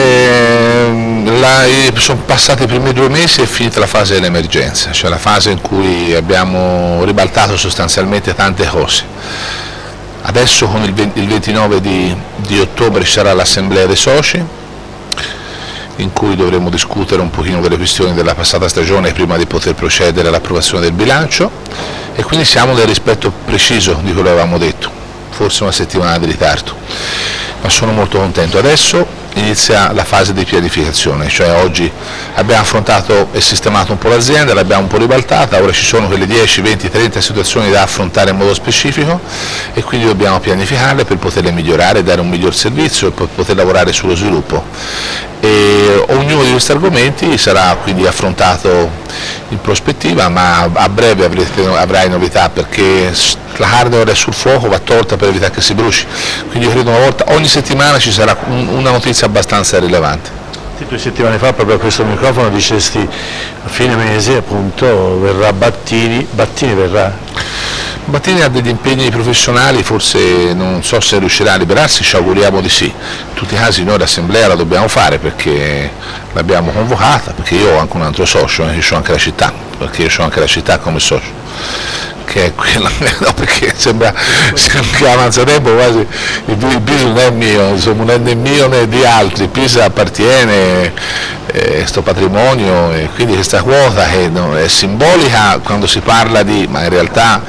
sono passati i primi 2 mesi e è finita la fase dell'emergenza, cioè la fase in cui abbiamo ribaltato sostanzialmente tante cose. Adesso con il 29 di ottobre ci sarà l'assemblea dei soci, in cui dovremo discutere un pochino delle questioni della passata stagione prima di poter procedere all'approvazione del bilancio, e quindi siamo nel rispetto preciso di quello che avevamo detto, forse una settimana di ritardo, ma sono molto contento. Adesso inizia la fase di pianificazione, cioè oggi abbiamo affrontato e sistemato un po' l'azienda, l'abbiamo un po' ribaltata, ora ci sono quelle 10, 20, 30 situazioni da affrontare in modo specifico e quindi dobbiamo pianificarle per poterle migliorare, dare un miglior servizio e per poter lavorare sullo sviluppo. E ognuno di questi argomenti sarà quindi affrontato in prospettiva, ma a breve avrai novità, perché la carne ora è sul fuoco, va tolta per evitare che si bruci, quindi io credo ogni settimana ci sarà una notizia abbastanza rilevante. 2 settimane fa proprio a questo microfono dicesti a fine mese appunto verrà Battini verrà? Battini ha degli impegni professionali, forse non so se riuscirà a liberarsi, ci auguriamo di sì. In tutti i casi noi l'assemblea la dobbiamo fare perché l'abbiamo convocata, perché io ho anche un altro socio, io ho anche la città, perché io ho anche la città come socio, che è quella, no, perché sembra che avanza tempo quasi il Pisa non è mio, insomma, non è né mio né di altri, il Pisa appartiene questo patrimonio, e quindi questa quota che è simbolica quando si parla di, ma in realtà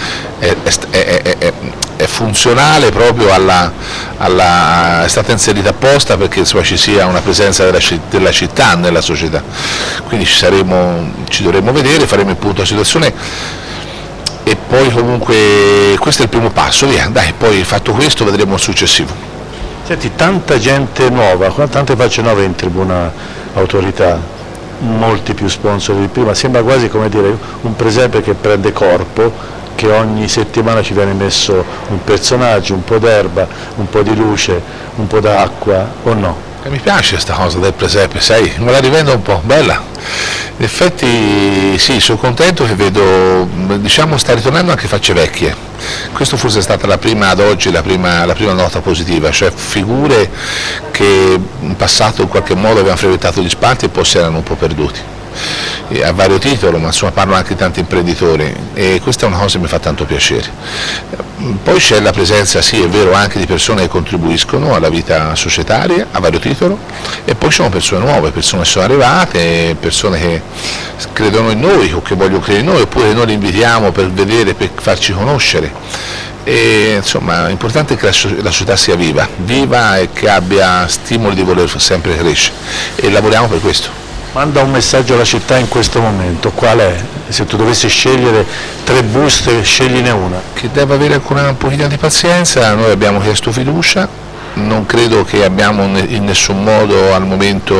è funzionale proprio è stata inserita apposta perché insomma, ci sia una presenza della città nella società, quindi ci dovremo vedere, faremo il punto della situazione e poi comunque questo è il primo passo, via, dai, poi fatto questo vedremo il successivo. Senti, tanta gente nuova, tante facce nuove in tribuna autorità, molti più sponsor di prima, sembra quasi come dire un presepe che prende corpo, che ogni settimana ci viene messo un personaggio, un po' d'erba, un po' di luce, un po' d'acqua, o no? Mi piace questa cosa del presepe, sai, me la rivendo un po', bella. In effetti sì, sono contento che vedo, diciamo, sta ritornando anche facce vecchie. Questo forse è stata la prima ad oggi, la prima nota positiva, cioè figure che in passato in qualche modo avevano frequentato gli spalti e poi si erano un po' perduti. A vario titolo, ma insomma parlo anche di tanti imprenditori e questa è una cosa che mi fa tanto piacere. Poi c'è la presenza, sì è vero, anche di persone che contribuiscono alla vita societaria a vario titolo, e poi ci sono persone nuove, persone che sono arrivate, persone che credono in noi o che vogliono credere in noi, oppure noi li invitiamo per vedere, per farci conoscere. E, insomma, l'importante è che la società sia viva e che abbia stimoli di voler sempre crescere, e lavoriamo per questo. Manda un messaggio alla città in questo momento, qual è? Se tu dovessi scegliere 3 buste, scegliene una. Che deve avere ancora un pochino di pazienza, noi abbiamo chiesto fiducia, non credo che abbiamo in nessun modo al momento,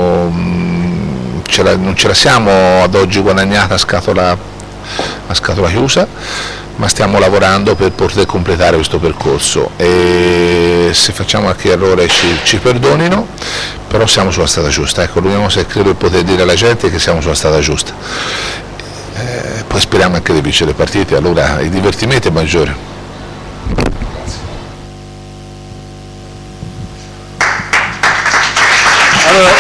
non ce la siamo ad oggi guadagnata a scatola chiusa, ma stiamo lavorando per poter completare questo percorso e se facciamo qualche errore ci perdonino, però siamo sulla strada giusta, ecco, l'unica cosa che credo di poter dire alla gente è che siamo sulla strada giusta. Poi speriamo anche di vincere le partite, allora il divertimento è maggiore. Allora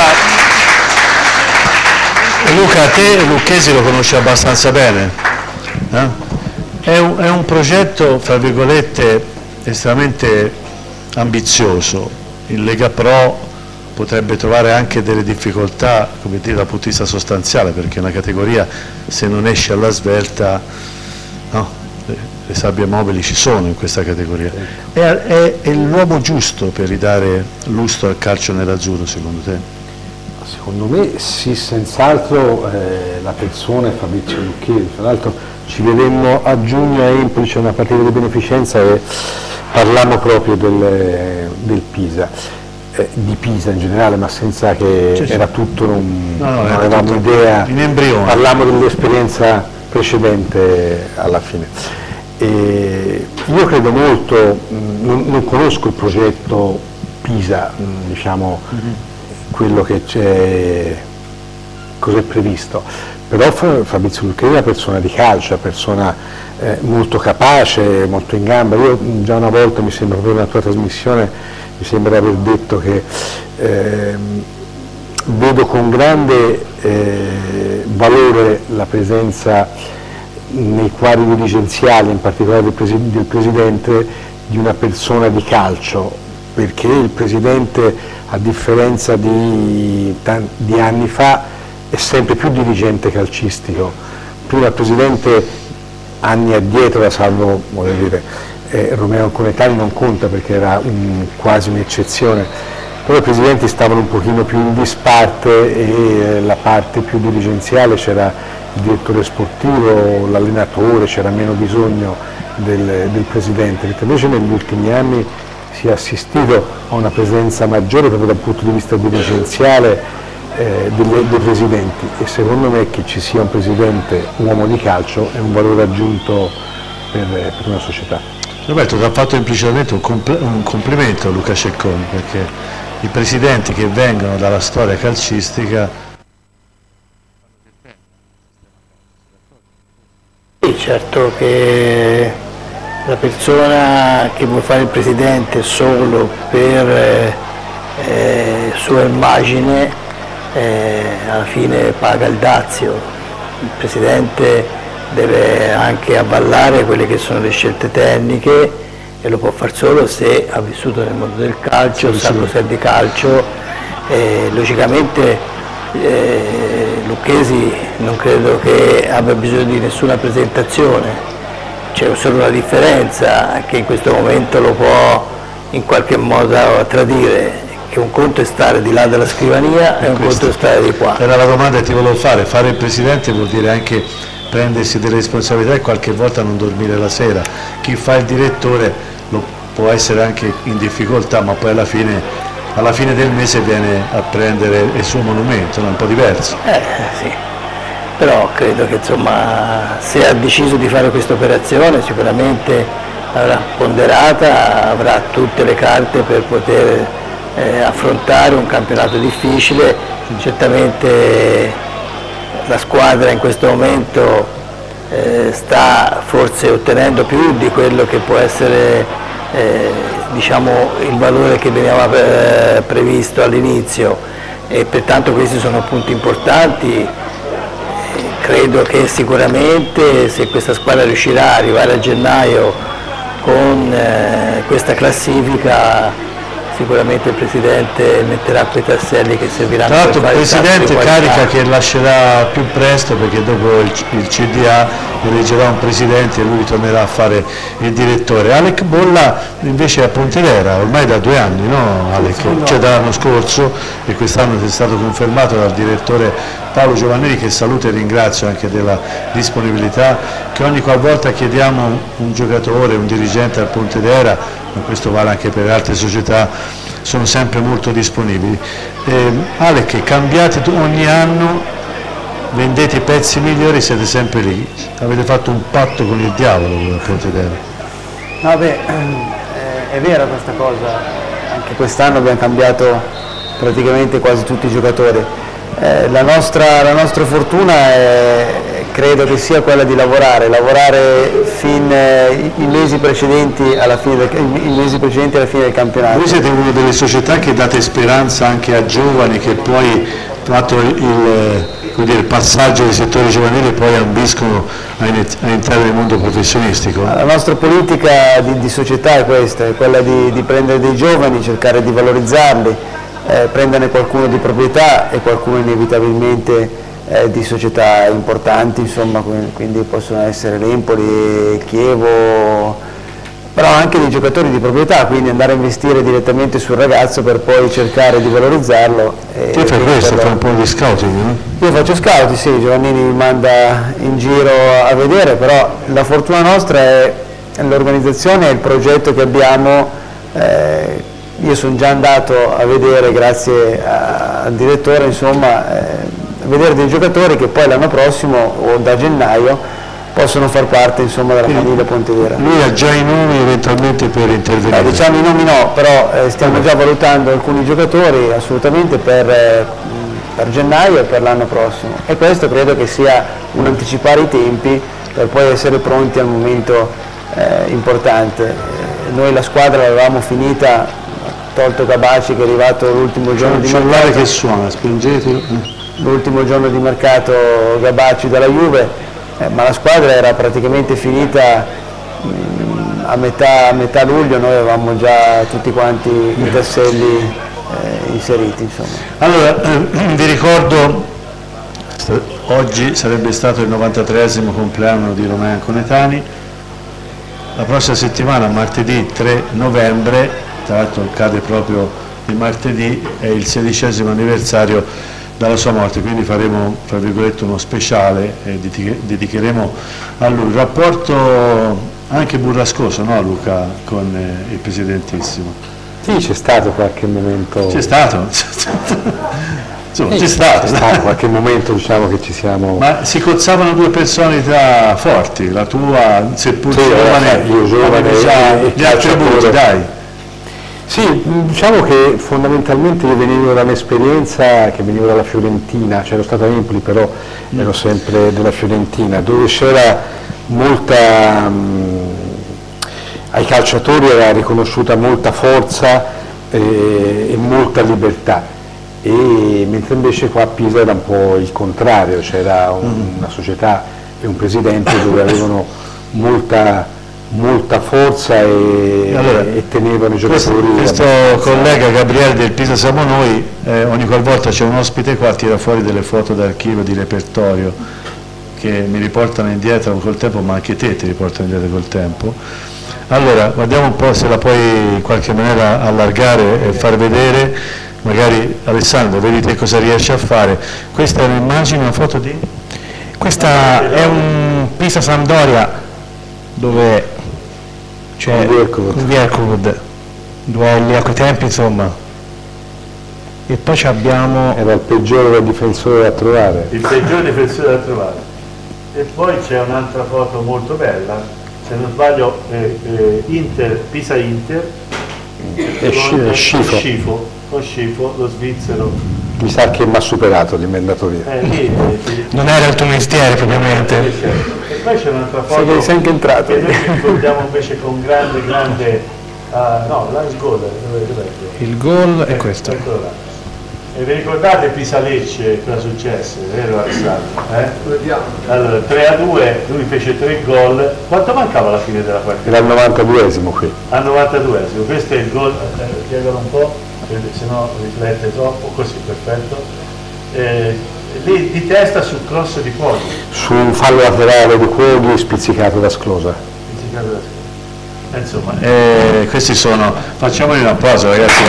Luca, te Lucchesi lo conosci abbastanza bene, eh? È un progetto, fra virgolette, estremamente ambizioso. Il Lega Pro potrebbe trovare anche delle difficoltà, come dire, dal punto di vista sostanziale, perché è una categoria, se non esce alla svelta, no, le sabbie mobili ci sono in questa categoria. È l'uomo giusto per ridare lustro al calcio nerazzurro, secondo te? Secondo me sì, senz'altro la persona è Fabrizio Lucchesi. Tra l'altro ci vedemmo a giugno a Empoli, c'è una partita di beneficenza e parlammo proprio del Pisa, di Pisa in generale, ma senza che era tutto, non avevamo idea, in embrione. parlammo dell'esperienza precedente alla fine. E io credo molto, non conosco il progetto Pisa, diciamo, quello che c'è, cos'è previsto, però Fabrizio Lucchesi è una persona di calcio, una persona molto capace, molto in gamba. Io già una volta, mi sembra proprio nella tua trasmissione, mi sembra aver detto che vedo con grande valore la presenza nei quadri dirigenziali, in particolare del Presidente, di una persona di calcio, perché il Presidente, a differenza di anni fa, è sempre più dirigente calcistico. Prima il Presidente, anni addietro, salvo, voglio dire, Romeo Conetani non conta perché era quasi un'eccezione, però i Presidenti stavano un pochino più in disparte e la parte più dirigenziale c'era il direttore sportivo, l'allenatore, c'era meno bisogno del Presidente, perché invece negli ultimi anni si è assistito a una presenza maggiore proprio dal punto di vista dirigenziale dei Presidenti, e secondo me che ci sia un Presidente uomo di calcio è un valore aggiunto per una società. Roberto, ti ha fatto implicitamente un complimento a Luca Cecconi, perché i Presidenti che vengono dalla storia calcistica. Sì, certo che la persona che vuole fare il Presidente solo per sua immagine alla fine paga il dazio. Il Presidente deve anche avvallare quelle che sono le scelte tecniche e lo può far solo se ha vissuto nel mondo del calcio, sa cos'è di calcio. Logicamente Lucchesi non credo che abbia bisogno di nessuna presentazione, c'è solo una differenza che in questo momento lo può in qualche modo tradire, che un conto è stare di là dalla scrivania e un conto è stare di qua. Era la domanda che ti volevo fare il Presidente vuol dire anche prendersi delle responsabilità e qualche volta non dormire la sera. Chi fa il direttore può essere anche in difficoltà, ma poi alla fine del mese viene a prendere il suo monumento, è un po' diverso. Sì, però credo che insomma, se ha deciso di fare questa operazione sicuramente l'avrà ponderata, avrà tutte le carte per poter affrontare un campionato difficile. Certamente la squadra in questo momento sta forse ottenendo più di quello che può essere diciamo, il valore che veniva previsto all'inizio, e pertanto questi sono punti importanti. Credo che sicuramente se questa squadra riuscirà ad arrivare a gennaio con questa classifica, sicuramente il Presidente metterà quei tasselli che serviranno. Tra l'altro per fare il Presidente carica che lascerà più presto, perché dopo il CDA eleggerà un Presidente e lui tornerà a fare il direttore. Alec Bolla invece è a Pontedera ormai da 2 anni, no Alec? Sì, no. Cioè dall'anno scorso, e quest'anno è stato confermato dal direttore Paolo Giovannini, che saluto e ringrazio anche della disponibilità, che ogni qualvolta chiediamo un giocatore, un dirigente al Pontedera, ma questo vale anche per altre società, sono sempre molto disponibili. Alec, cambiate ogni anno, vendete i pezzi migliori, siete sempre lì, avete fatto un patto con il diavolo con il Pontedera. No, beh, è vera questa cosa, anche quest'anno abbiamo cambiato praticamente quasi tutti i giocatori. La nostra fortuna credo che sia quella di lavorare fin i mesi precedenti alla fine del campionato. Voi siete una delle società che date speranza anche a giovani che poi, fatto il passaggio dei settori giovanili, poi ambiscono a entrare nel mondo professionistico. La nostra politica di società è questa, è quella di prendere dei giovani, cercare di valorizzarli, prenderne qualcuno di proprietà e qualcuno inevitabilmente di società importanti, insomma, quindi possono essere l'Empoli, il Chievo, però anche dei giocatori di proprietà, quindi andare a investire direttamente sul ragazzo per poi cercare di valorizzarlo. Te fai questo, fai un po' di scouting, no? Io faccio scouting, sì, Giovannini mi manda in giro a vedere, però la fortuna nostra è l'organizzazione e il progetto che abbiamo, io sono già andato a vedere, grazie al direttore, insomma, a vedere dei giocatori che poi l'anno prossimo o da gennaio possono far parte, insomma, della famiglia Pontedera. Lui ha già i nomi eventualmente per intervenire? Diciamo i nomi no, però stiamo già valutando alcuni giocatori assolutamente per gennaio e per l'anno prossimo, e questo credo che sia un anticipare i tempi per poi essere pronti al momento importante. Noi la squadra l'avevamo finita, tolto Cabaci che è arrivato l'ultimo giorno di mercato. Che suona, spingetelo. L'ultimo giorno di mercato Cabaci dalla Juve, ma la squadra era praticamente finita a metà luglio, noi avevamo già tutti quanti i tasselli inseriti, insomma. Allora, vi ricordo, oggi sarebbe stato il 93esimo compleanno di Romeo Conetani. La prossima settimana, martedì 3 novembre, tra l'altro cade proprio il martedì, è il 16° anniversario dalla sua morte, quindi faremo, tra virgolette, uno speciale e dedicheremo a lui. Il rapporto anche burrascoso, no Luca, con il Presidentissimo? Sì, c'è stato qualche momento. C'è stato? Insomma, c'è stato qualche momento, diciamo, che ci siamo. Ma si cozzavano due personalità forti, la tua, seppur giovane, io giovane già gli attributi, dai. Sì, diciamo che fondamentalmente io venivo da un'esperienza che venivo dalla Fiorentina, cioè ero stato a Empoli, però ero sempre della Fiorentina, dove c'era molta, ai calciatori era riconosciuta molta forza e molta libertà, mentre invece qua a Pisa era un po' il contrario, c'era una società e un presidente dove avevano molta forza e tenevano i giocatori. Questo collega Gabriele del Pisa Siamo Noi, ogni qualvolta c'è un ospite qua tira fuori delle foto d'archivio, di repertorio che mi riportano indietro col tempo, ma anche te ti riportano indietro col tempo. Allora, guardiamo un po' se la puoi in qualche maniera allargare e far vedere, magari Alessandro, vedi te cosa riesci a fare. Questa è un'immagine, una foto di? Questa è un Pisa Sampdoria dove c'è un Viercovud, duelli a quei tempi, insomma, e poi abbiamo... Era il peggiore difensore da trovare. Il peggiore difensore da trovare. E poi c'è un'altra foto molto bella, se non sbaglio Pisa Inter, con Scifo, lo svizzero. Mi sa che mi ha superato l'emendatoria. Non era il tuo mestiere propriamente. E poi c'è un'altra foto sei anche entrato. Che noi ci ricordiamo invece con grande no, là il gol, il gol è questo. E vi ricordate Pisa-Lecce cosa successe, vero Alessandro? Allora 3-2, lui fece 3 gol. Quanto mancava alla fine della partita? Era al 92esimo qui. Al 92esimo, questo è il gol, spiegalo un po', se no riflette troppo, così, perfetto. Lì di testa sul cross di Cuoghi. Su un fallo laterale di Cuoghi spizzicato da Sclosa. Insomma, questi sono, facciamoli una pausa ragazzi.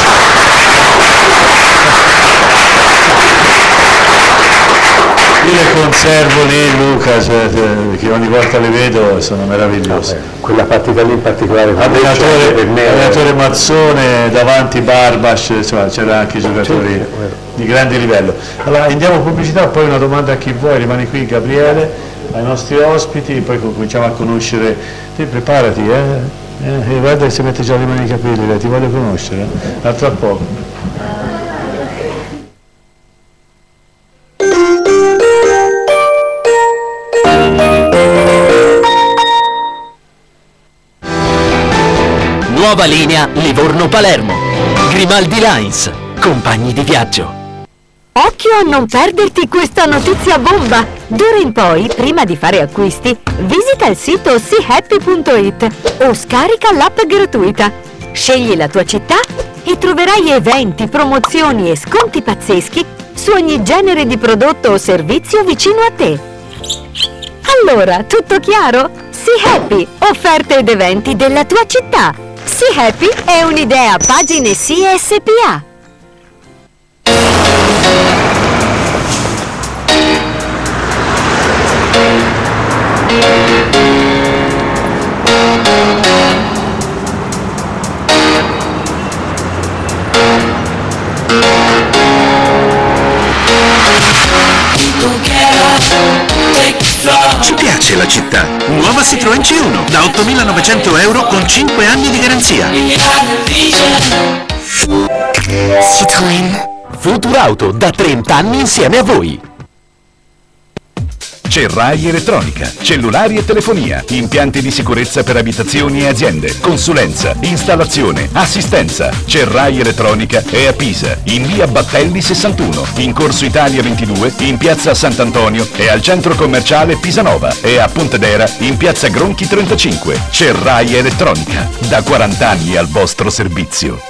Io le conservo lì Luca, che ogni volta le vedo sono meravigliose. Quella partita lì in particolare, allenatore Mazzone, davanti Barbas, insomma c'era anche i giocatori di grande livello. Allora andiamo a pubblicità, poi una domanda a chi vuoi, rimani qui Gabriele, ai nostri ospiti, poi cominciamo a conoscere. Te preparati, guarda che si mette già le mani nei capelli, ti voglio conoscere, a tra poco. Nuova linea Livorno-Palermo. Grimaldi Lines. Compagni di viaggio. Occhio a non perderti questa notizia bomba! D'ora in poi, prima di fare acquisti, visita il sito seehappy.it o scarica l'app gratuita. Scegli la tua città e troverai eventi, promozioni e sconti pazzeschi su ogni genere di prodotto o servizio vicino a te. Allora, tutto chiaro? Sea Happy, offerte ed eventi della tua città. Sea Happy è un'idea a pagine SIE SPA. della città. Nuova Citroën C1 da 8.900 euro con 5 anni di garanzia. Citroën. Futurauto, da 30 anni insieme a voi. Cerrai Elettronica, cellulari e telefonia, impianti di sicurezza per abitazioni e aziende, consulenza, installazione, assistenza. Cerrai Elettronica è a Pisa, in via Battelli 61, in Corso Italia 22, in piazza Sant'Antonio e al centro commerciale Pisanova e a Pontedera in piazza Gronchi 35. Cerrai Elettronica, da 40 anni al vostro servizio.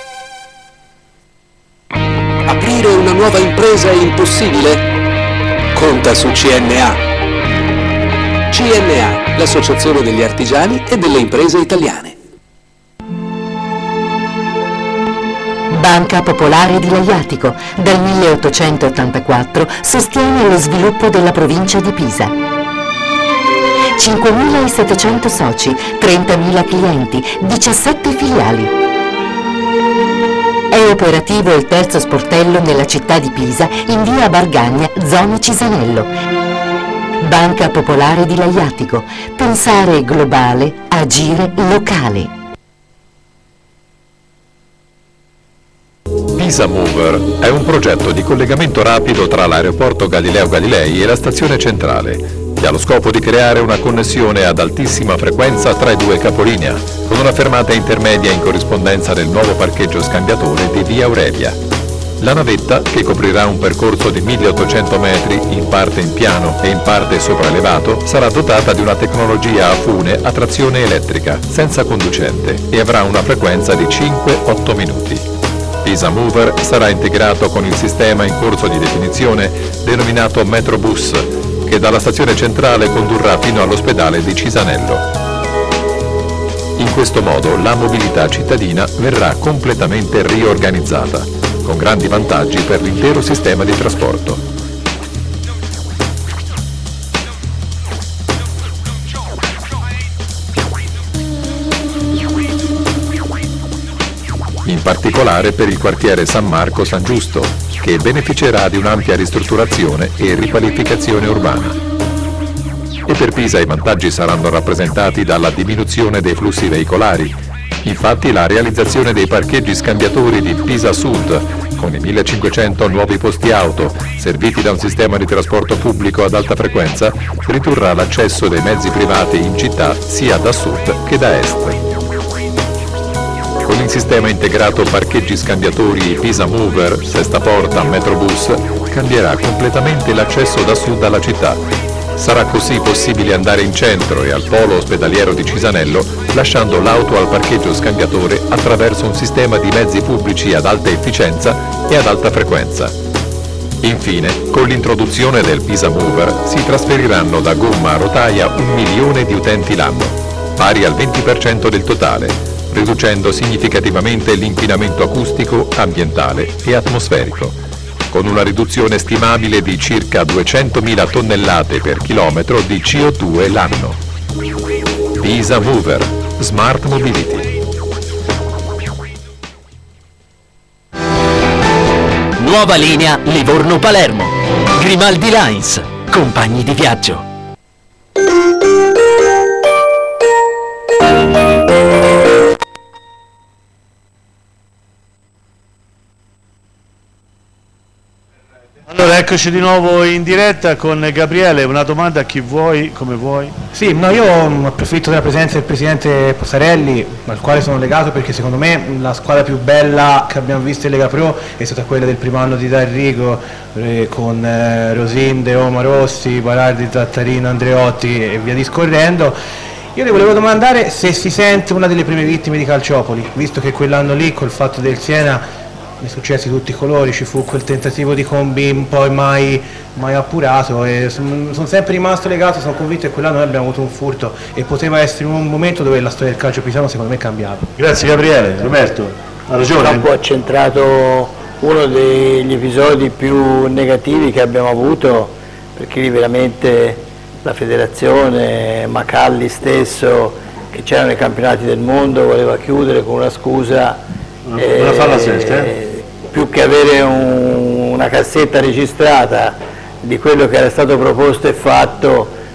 Aprire una nuova impresa è impossibile? Conta su CNA. CNA, l'associazione degli artigiani e delle imprese italiane. Banca Popolare di Laiatico, dal 1884 sostiene lo sviluppo della provincia di Pisa. 5.700 soci, 30.000 clienti, 17 filiali. È operativo il terzo sportello nella città di Pisa, in via Bargagna, zona Cisanello. Banca Popolare di Laiatico. Pensare globale, agire locale. Pisa Mover è un progetto di collegamento rapido tra l'aeroporto Galileo Galilei e la stazione centrale, che ha lo scopo di creare una connessione ad altissima frequenza tra i due capolinea, con una fermata intermedia in corrispondenza del nuovo parcheggio scambiatore di via Aurelia. La navetta, che coprirà un percorso di 1800 metri, in parte in piano e in parte sopraelevato, sarà dotata di una tecnologia a fune a trazione elettrica, senza conducente, e avrà una frequenza di 5-8 minuti. Pisa Mover sarà integrato con il sistema in corso di definizione denominato Metrobus, che dalla stazione centrale condurrà fino all'ospedale di Cisanello. In questo modo la mobilità cittadina verrà completamente riorganizzata, con grandi vantaggi per l'intero sistema di trasporto. In particolare per il quartiere San Marco San Giusto, che beneficerà di un'ampia ristrutturazione e riqualificazione urbana. E per Pisa i vantaggi saranno rappresentati dalla diminuzione dei flussi veicolari. Infatti la realizzazione dei parcheggi scambiatori di Pisa Sud, con i 1500 nuovi posti auto, serviti da un sistema di trasporto pubblico ad alta frequenza, ridurrà l'accesso dei mezzi privati in città sia da sud che da est. Con il sistema integrato parcheggi scambiatori Pisa Mover, Sesta Porta, Metrobus, cambierà completamente l'accesso da sud alla città. Sarà così possibile andare in centro e al polo ospedaliero di Cisanello, lasciando l'auto al parcheggio scambiatore attraverso un sistema di mezzi pubblici ad alta efficienza e ad alta frequenza. Infine, con l'introduzione del Pisa Mover si trasferiranno da gomma a rotaia 1 milione di utenti l'anno, pari al 20% del totale, riducendo significativamente l'inquinamento acustico, ambientale e atmosferico, con una riduzione stimabile di circa 200.000 tonnellate per chilometro di CO2 l'anno. Pisa Mover, Smart Mobility. Nuova linea Livorno-Palermo. Grimaldi Lines, compagni di viaggio. Allora eccoci di nuovo in diretta con Gabriele, una domanda a chi vuoi, come vuoi. Sì, no, io approfitto della presenza del presidente Passarelli, al quale sono legato perché secondo me la squadra più bella che abbiamo visto in Lega Pro è stata quella del primo anno di D'Arrigo, con Rosinde, Oma Rossi, Barardi, Zattarino, Andreotti e via discorrendo. Io le volevo domandare se si sente una delle prime vittime di Calciopoli, visto che quell'anno lì col fatto del Siena ne successi tutti i colori, ci fu quel tentativo di combi poi mai appurato e sono sempre rimasto legato, sono convinto che quell'anno noi abbiamo avuto un furto e poteva essere un momento dove la storia del calcio pisano secondo me cambiava. Grazie Gabriele. Roberto, ha ragione. Ha un po' accentrato uno degli episodi più negativi che abbiamo avuto, perché lì veramente la federazione, Macalli stesso, che c'erano i campionati del mondo, voleva chiudere con una scusa. Una falla sesta, più che avere una cassetta registrata di quello che era stato proposto e fatto,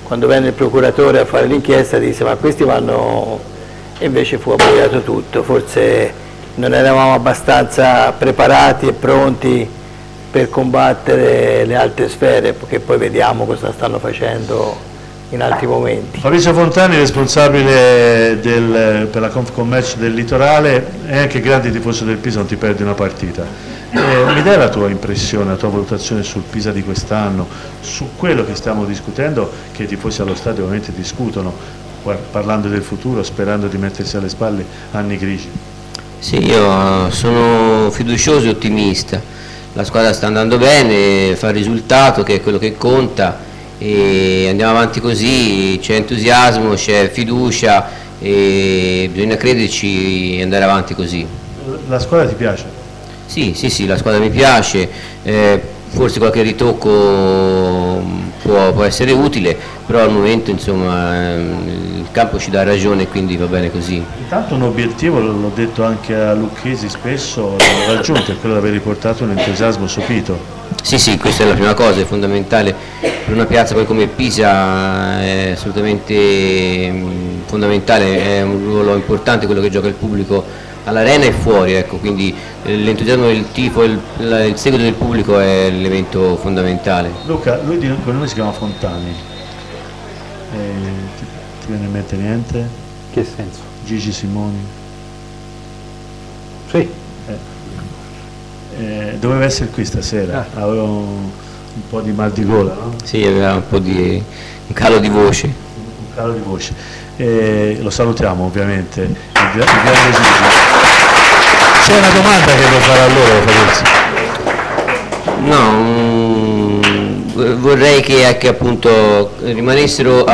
quando venne il procuratore a fare l'inchiesta disse ma questi vanno, e invece fu abrogato tutto, forse non eravamo abbastanza preparati e pronti per combattere le altre sfere, perché poi vediamo cosa stanno facendo in altri momenti. Fabrizio Fontani, responsabile per la Confcommercio del Litorale e anche grande tifoso del Pisa, non ti perdi una partita. Mi dai la tua impressione, la tua valutazione sul Pisa di quest'anno, su quello che stiamo discutendo, che i tifosi allo stadio ovviamente discutono, parlando del futuro, sperando di mettersi alle spalle anni grigi? Sì, io sono fiducioso e ottimista, la squadra sta andando bene, fa il risultato che è quello che conta e andiamo avanti così, c'è entusiasmo, c'è fiducia e bisogna crederci e andare avanti così. La squadra ti piace? Sì, la squadra mi piace, forse qualche ritocco può essere utile, però al momento insomma il campo ci dà ragione, quindi va bene così. Intanto un obiettivo, l'ho detto anche a Lucchesi spesso, l'ho raggiunto, è quello di aver riportato un entusiasmo sopito. Sì, questa è la prima cosa, è fondamentale per una piazza poi come Pisa, è assolutamente fondamentale, è un ruolo importante quello che gioca il pubblico all'arena e fuori, ecco, quindi l'entusiasmo del tifo, il seguito del pubblico è l'elemento fondamentale. Luca, lui con noi si chiama Fontani, ti viene in mente niente? Che senso? Gigi Simoni? Sì. Doveva essere qui stasera, aveva un po' di mal di gola, no? Sì, aveva un calo di voce. Un calo di voce. Lo salutiamo ovviamente, il grande Gigi. C'è una domanda che vuoi fare a loro, Fabrizio? No, vorrei che appunto rimanessero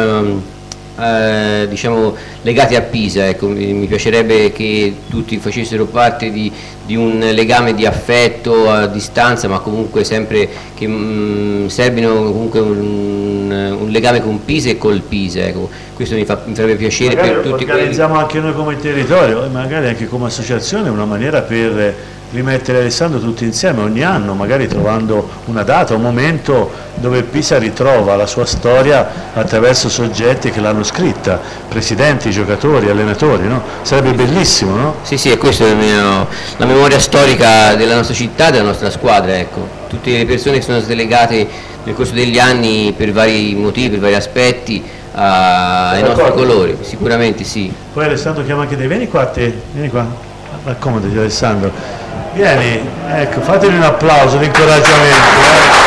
diciamo legati a Pisa, ecco, mi piacerebbe che tutti facessero parte di un legame di affetto a distanza, ma comunque sempre che serbino comunque un legame con Pisa e col Pisa, ecco. Questo mi farebbe piacere magari per tutti. Organizziamo anche noi come territorio e magari anche come associazione una maniera per rimettere Alessandro tutti insieme ogni anno, magari trovando una data, un momento dove Pisa ritrova la sua storia attraverso soggetti che l'hanno scritta, presidenti, giocatori, allenatori, no? Sarebbe bellissimo, no? Sì, e questa è la memoria storica della nostra città e della nostra squadra, ecco. Tutte le persone che sono state legate nel corso degli anni per vari motivi, per vari aspetti ai nostri colori, sicuramente sì. Poi Alessandro chiama anche te, vieni qua te, vieni qua, accomodati Alessandro, vieni, ecco, fatemi un applauso di incoraggiamento.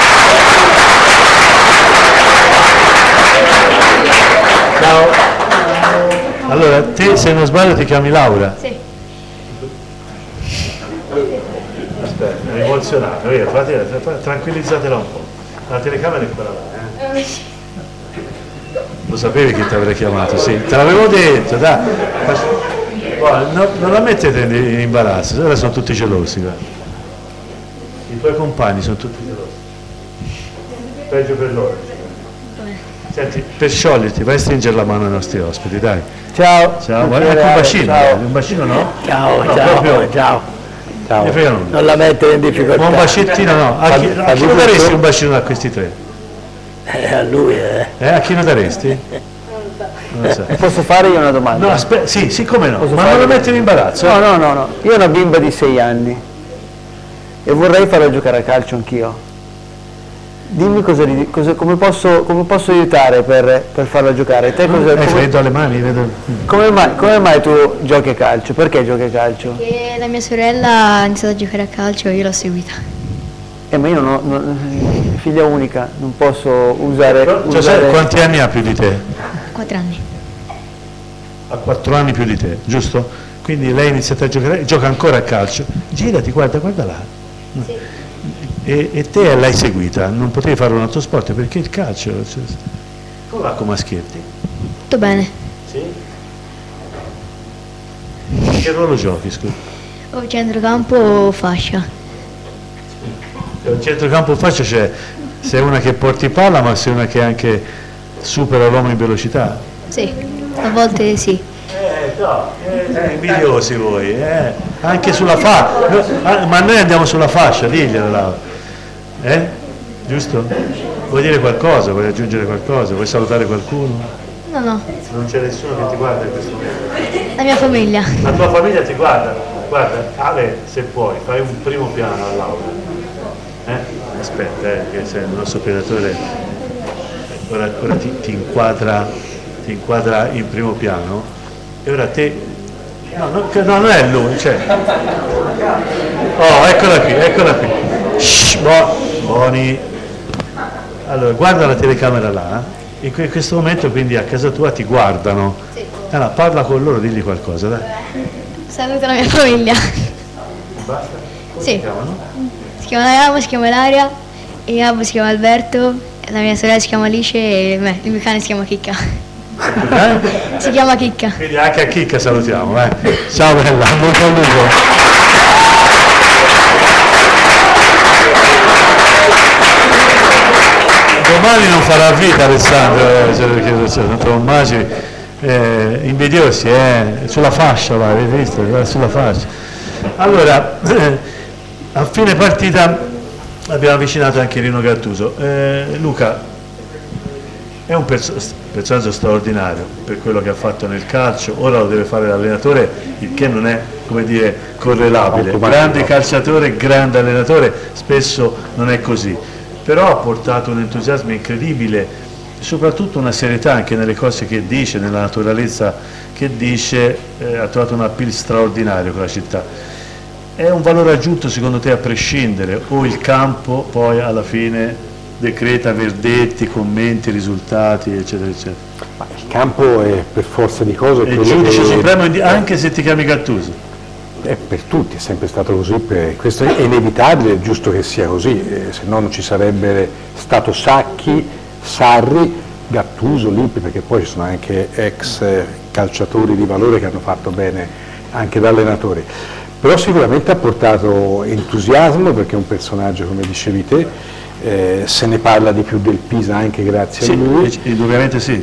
Ciao. Allora, te se non sbaglio ti chiami Laura? Sì. Aspetta, è emozionato, tranquillizzatela un po'. La telecamera è quella là. Lo sapevi che ti avrei chiamato, sì, te l'avevo detto, dai. Non la mettete in imbarazzo, ora sono tutti gelosi, guarda. I tuoi compagni sono tutti gelosi. Peggio per loro. Senti, per scioglierti, vai a stringere la mano ai nostri ospiti, dai. Ciao. Ciao, anche un bacino, ciao. Un bacino no? Ciao, no, ciao, proprio... ciao. Non la mettere in difficoltà. Un bacettino no, a chi lo daresti un bacino da questi tre? A lui, a chi lo daresti? Non so. Posso fare io una domanda? No, sì, come no? Posso ma non lo metti in imbarazzo? No, io ho una bimba di 6 anni e vorrei farla giocare a calcio anch'io. Dimmi come posso aiutare per farla giocare. Te Hai freddo alle mani? Vedo. Come mai tu giochi a calcio? Perché giochi a calcio? Perché la mia sorella ha iniziato a giocare a calcio e io l'ho seguita. Ma io non ho figlia unica, non posso usare... Quanti anni ha più di te? 4 anni. Ha 4 anni più di te, giusto? Quindi lei ha iniziato a giocare, gioca ancora a calcio. Girati, guarda là. Sì. E te l'hai seguita, non potevi fare un altro sport perché il calcio... Come va con Maschietti? Tutto bene. Sì? Che ruolo giochi, scusa? O centrocampo o fascia. Il centrocampo fascia c'è, sei una che porti palla ma sei una che anche supera l'uomo in velocità. Sì, a volte sì. Invidiosi voi, anche sulla fascia, ma noi andiamo sulla fascia, diglielo Laura, giusto? Vuoi dire qualcosa? Vuoi aggiungere qualcosa? Vuoi salutare qualcuno? No, no, Non c'è nessuno che ti guarda in questo momento. la mia famiglia. La tua famiglia ti guarda? Guarda, Ale, se puoi, fai un primo piano all'aula. Aspetta, che sei il nostro operatore. Ora ti inquadra in primo piano e ora te. No, non è lui, cioè. Oh, eccola qui. Shh, buoni. Allora, guarda la telecamera là. In questo momento quindi a casa tua ti guardano. Sì. Allora, parla con loro, digli qualcosa, dai. Saluto la mia famiglia. Basta? Come Sì. si chiamano? Si chiama la mamma, si chiama Ilaria, il mio babbo si chiama Alberto, la mia sorella si chiama Alice e il mio cane si chiama Chicca. Si chiama Chicca. Quindi anche a Chicca salutiamo, Ciao bella, molto a lungo. Domani non farà vita Alessandro, Tommaci, invidiosi, sulla fascia, vai, avete visto? Sulla fascia. Allora, a fine partita abbiamo avvicinato anche Rino Gattuso. Luca è un personaggio straordinario per quello che ha fatto nel calcio, ora lo deve fare l'allenatore, il che non è, come dire, correlabile. Grande calciatore, grande allenatore, spesso non è così. Però ha portato un entusiasmo incredibile, soprattutto una serietà anche nelle cose che dice, nella naturalezza che dice, ha trovato un appeal straordinario con la città. È un valore aggiunto secondo te a prescindere o il campo poi alla fine decreta verdetti, commenti, risultati eccetera eccetera? Ma il campo è per forza di cose il giudice supremo anche se ti chiami Gattuso. Per tutti è sempre stato così, questo è inevitabile, è giusto che sia così, se no non ci sarebbe stato Sacchi, Sarri, Gattuso, Lippi, perché poi ci sono anche ex calciatori di valore che hanno fatto bene anche da allenatori. Però sicuramente ha portato entusiasmo perché è un personaggio, come dicevi te, se ne parla di più del Pisa anche grazie a lui. Indubbiamente sì.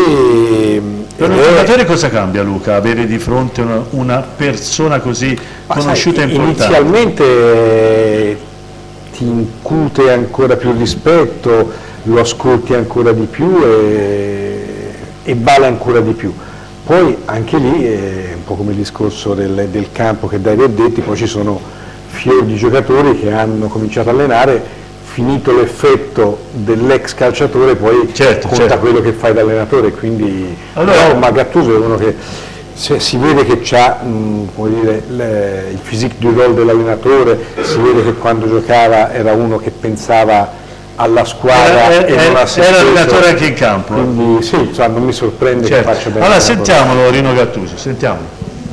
Per un giocatore cosa cambia, Luca, avere di fronte una persona così conosciuta e importante? Inizialmente ti incute ancora più rispetto, lo ascolti ancora di più e vale ancora di più. Poi anche lì è un po' come il discorso del campo che dai verdetti, poi ci sono fior di giocatori che hanno cominciato a allenare, finito l'effetto dell'ex calciatore poi conta quello che fai da allenatore, quindi allora, ma Gattuso è uno che si vede che ha il physique du role dell'allenatore, si vede che quando giocava era uno che pensava alla squadra e non a se stesso. Era allenatore anche in campo. Quindi sì, non mi sorprende che faccia bene. Allora sentiamolo Rino Gattuso, sentiamolo.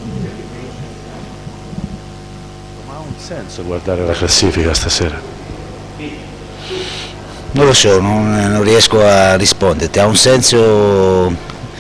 Ma ha un senso guardare la classifica stasera? Non lo so, non riesco a risponderti, ha un senso,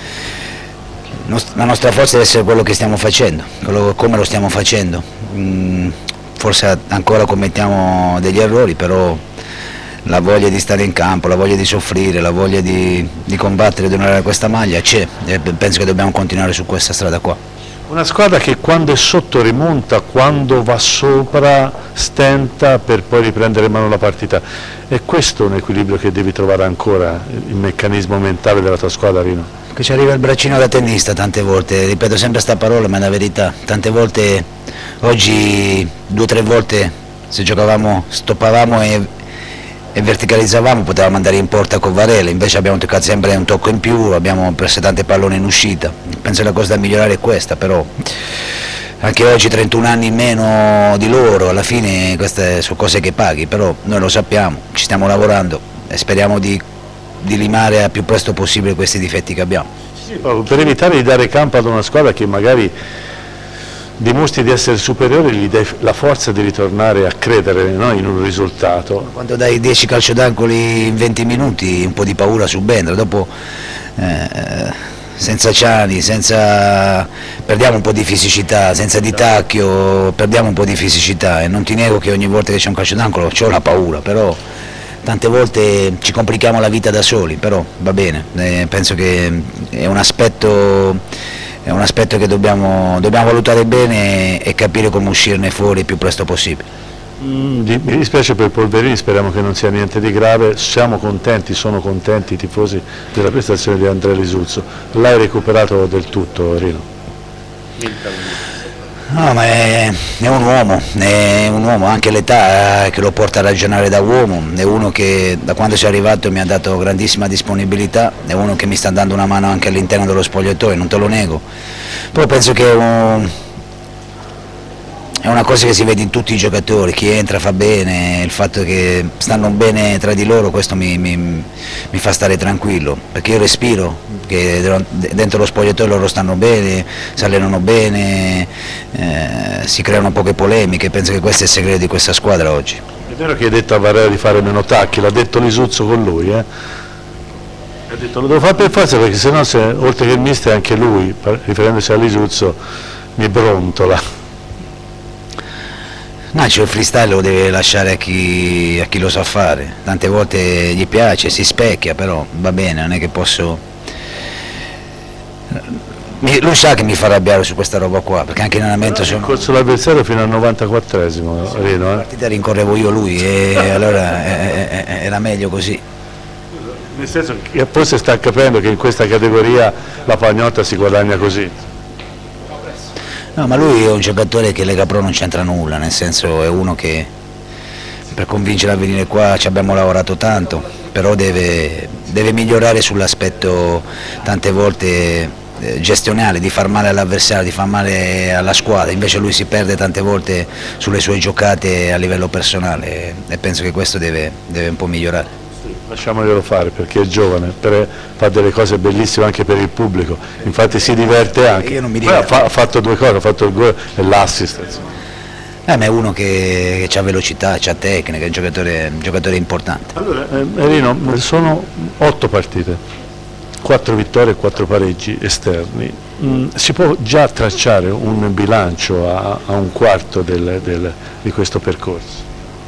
la nostra forza deve essere quello che stiamo facendo, come lo stiamo facendo, forse ancora commettiamo degli errori, però la voglia di stare in campo, la voglia di soffrire, la voglia di combattere, di onorare questa maglia c'è e penso che dobbiamo continuare su questa strada qua. Una squadra che quando è sotto rimonta, quando va sopra stenta per poi riprendere in mano la partita. È questo un equilibrio che devi trovare ancora, il meccanismo mentale della tua squadra, Rino? Che ci arriva il braccino da tennista tante volte, ripeto sempre sta parola ma è la verità, tante volte, oggi 2 o 3 volte se giocavamo, stoppavamo e verticalizzavamo potevamo andare in porta con Varela, invece abbiamo toccato sempre un tocco in più, abbiamo preso tante pallone in uscita, penso che la cosa da migliorare è questa, però anche oggi 31 anni in meno di loro, alla fine queste sono cose che paghi, però noi lo sappiamo, ci stiamo lavorando e speriamo di limare al più presto possibile questi difetti che abbiamo. Sì, proprio per evitare di dare campo ad una squadra che magari dimostri di essere superiore, gli dai la forza di ritornare a credere in un risultato. Quando dai 10 calciodangoli in 20 minuti un po' di paura subentra, dopo senza Ciani, perdiamo un po' di fisicità, senza Di Tacchio perdiamo un po' di fisicità e non ti nego che ogni volta che c'è un calciodangolo ho la paura, però tante volte ci complichiamo la vita da soli, però va bene, penso che è un aspetto che dobbiamo valutare bene e capire come uscirne fuori il più presto possibile. Mi dispiace per Polverini, speriamo che non sia niente di grave, siamo contenti, sono contenti i tifosi della prestazione di Andrea Lisuzzo. L'hai recuperato del tutto, Rino? No, ma è un uomo, anche l'età che lo porta a ragionare da uomo, è uno che da quando sei arrivato mi ha dato grandissima disponibilità, è uno che mi sta dando una mano anche all'interno dello spogliatoio, non te lo nego, però penso che è una cosa che si vede in tutti i giocatori, chi entra fa bene, il fatto che stanno bene tra di loro, questo mi fa stare tranquillo, perché io respiro che dentro lo spogliatoio loro stanno bene, si allenano bene, si creano poche polemiche, penso che questo è il segreto di questa squadra oggi. È vero che hai detto a Varela di fare meno tacchi, l'ha detto Lisuzzo con lui, Ha detto lo devo fare per forza perché sennò oltre che il mister anche lui, riferendosi a Lisuzzo, mi brontola. No, il freestyle lo deve lasciare a chi lo sa fare, tante volte gli piace, si specchia, però va bene, non è che posso... Lui sa che mi fa arrabbiare su questa roba qua, perché anche in allenamento sono... Ho corso l'avversario fino al 94esimo, Rino. La partita rincorrevo io lui e allora era meglio così. Nel senso che forse sta capendo che in questa categoria la pagnotta si guadagna così. No, ma lui è un giocatore che Lega Pro non c'entra nulla, nel senso è uno che per convincerlo a venire qua ci abbiamo lavorato tanto, però deve migliorare sull'aspetto tante volte gestionale, di far male all'avversario, di far male alla squadra, invece lui si perde tante volte sulle sue giocate a livello personale e penso che questo deve un po' migliorare. Lasciamoglielo fare perché è giovane, fa delle cose bellissime anche per il pubblico, infatti si diverte anche. Io non mi diverto. Ha fatto due cose, ha fatto il gol e l'assist. Ma è uno che ha velocità, ha tecnica, è un giocatore importante. Allora, Rino, sono 8 partite, 4 vittorie e 4 pareggi esterni. Si può già tracciare un bilancio a un quarto di questo percorso?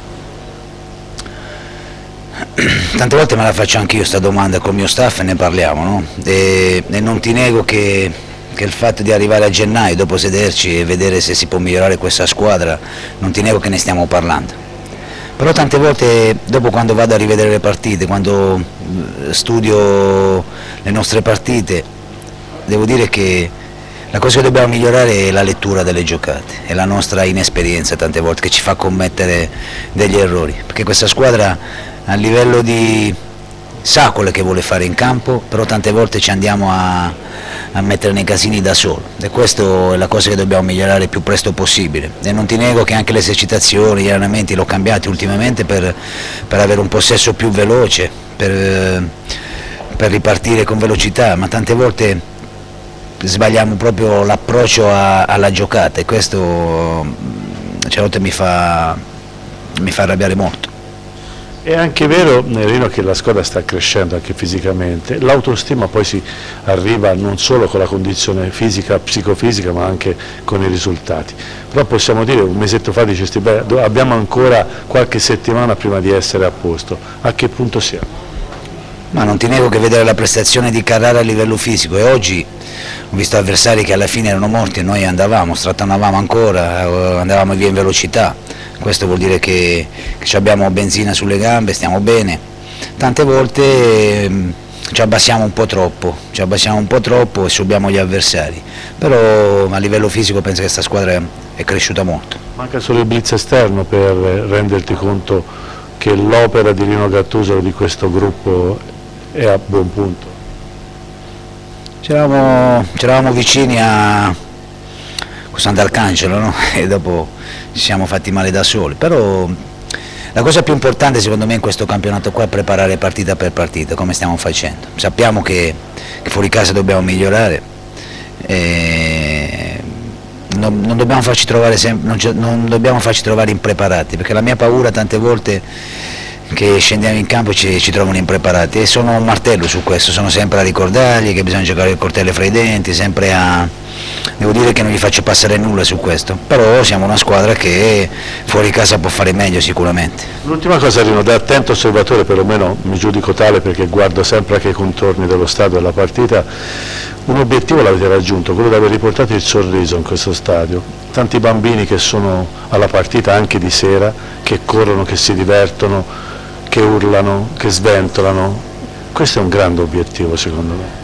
Tante volte me la faccio anche io sta domanda col mio staff e ne parliamo, no? E non ti nego che il fatto di arrivare a gennaio, dopo sederci e vedere se si può migliorare questa squadra, non ti nego che ne stiamo parlando. Però tante volte, dopo quando vado a rivedere le partite, quando studio le nostre partite, devo dire che la cosa che dobbiamo migliorare è la lettura delle giocate, è la nostra inesperienza tante volte che ci fa commettere degli errori, perché questa squadra a livello di sa quello che vuole fare in campo, però tante volte ci andiamo a mettere nei casini da solo e questa è la cosa che dobbiamo migliorare il più presto possibile e non ti nego che anche le esercitazioni, gli allenamenti l'ho cambiati ultimamente per avere un possesso più veloce, per ripartire con velocità, ma tante volte sbagliamo proprio l'approccio alla giocata e questo certe volte mi fa arrabbiare molto. È anche vero, Rino, che la squadra sta crescendo anche fisicamente, l'autostima poi si arriva non solo con la condizione fisica, psicofisica, ma anche con i risultati. Però possiamo dire, un mesetto fa dicesti, beh, abbiamo ancora qualche settimana prima di essere a posto, a che punto siamo? Ma non ti nego che vedere la prestazione di Carrara a livello fisico e oggi ho visto avversari che alla fine erano morti e noi andavamo, strattonavamo ancora, andavamo via in velocità. Questo vuol dire che abbiamo benzina sulle gambe, stiamo bene. Tante volte ci abbassiamo un po' troppo e subiamo gli avversari, però a livello fisico penso che questa squadra è cresciuta molto. Manca solo il blitz esterno per renderti conto che l'opera di Rino Gattuso di questo gruppo è a buon punto. C'eravamo vicini a Sant'Arcangelo, no? E dopo ci siamo fatti male da soli, però la cosa più importante secondo me in questo campionato qua è preparare partita per partita come stiamo facendo. Sappiamo che fuori casa dobbiamo migliorare e non dobbiamo farci trovare impreparati, perché la mia paura tante volte che scendiamo in campo e ci trovano impreparati e sono un martello su questo, sono sempre a ricordargli che bisogna giocare il coltello fra i denti, sempre devo dire che non gli faccio passare nulla su questo, però siamo una squadra che fuori casa può fare meglio sicuramente. L'ultima cosa, Rino, da attento osservatore, perlomeno mi giudico tale perché guardo sempre anche i contorni dello stadio della partita, un obiettivo l'avete raggiunto, quello di aver riportato il sorriso in questo stadio. Tanti bambini che sono alla partita anche di sera, che corrono, che si divertono, che urlano, che sventolano. Questo è un grande obiettivo secondo me.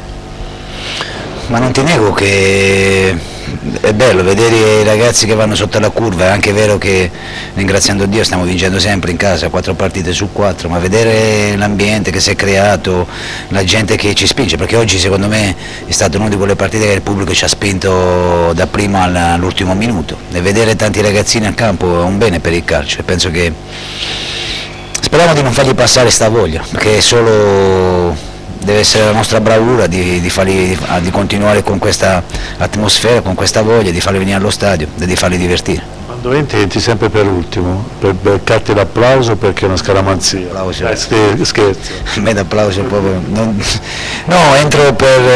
Ma non ti nego che è bello vedere i ragazzi che vanno sotto la curva, è anche vero che ringraziando Dio stiamo vincendo sempre in casa, 4 partite su 4, ma vedere l'ambiente che si è creato, la gente che ci spinge, perché oggi secondo me è stata una di quelle partite che il pubblico ci ha spinto da prima all'ultimo minuto, e vedere tanti ragazzini al campo è un bene per il calcio, e penso che speriamo di non fargli passare sta voglia, perché solo deve essere la nostra bravura di continuare con questa atmosfera, con questa voglia, di farli venire allo stadio e di farli divertire. Quando entri sempre per ultimo, per beccarti l'applauso perché è una scaramanzia. Scherzo. A me d'applauso proprio... No, entro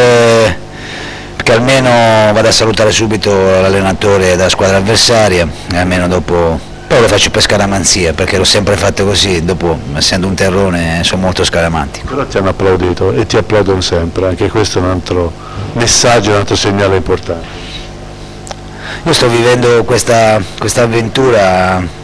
perché almeno vado a salutare subito l'allenatore della squadra avversaria e almeno dopo... Poi lo faccio per scaramanzia, perché l'ho sempre fatto così, dopo essendo un terrone sono molto scaramantico. Però ti hanno applaudito e ti applaudono sempre, anche questo è un altro messaggio, un altro segnale importante. Io sto vivendo questa avventura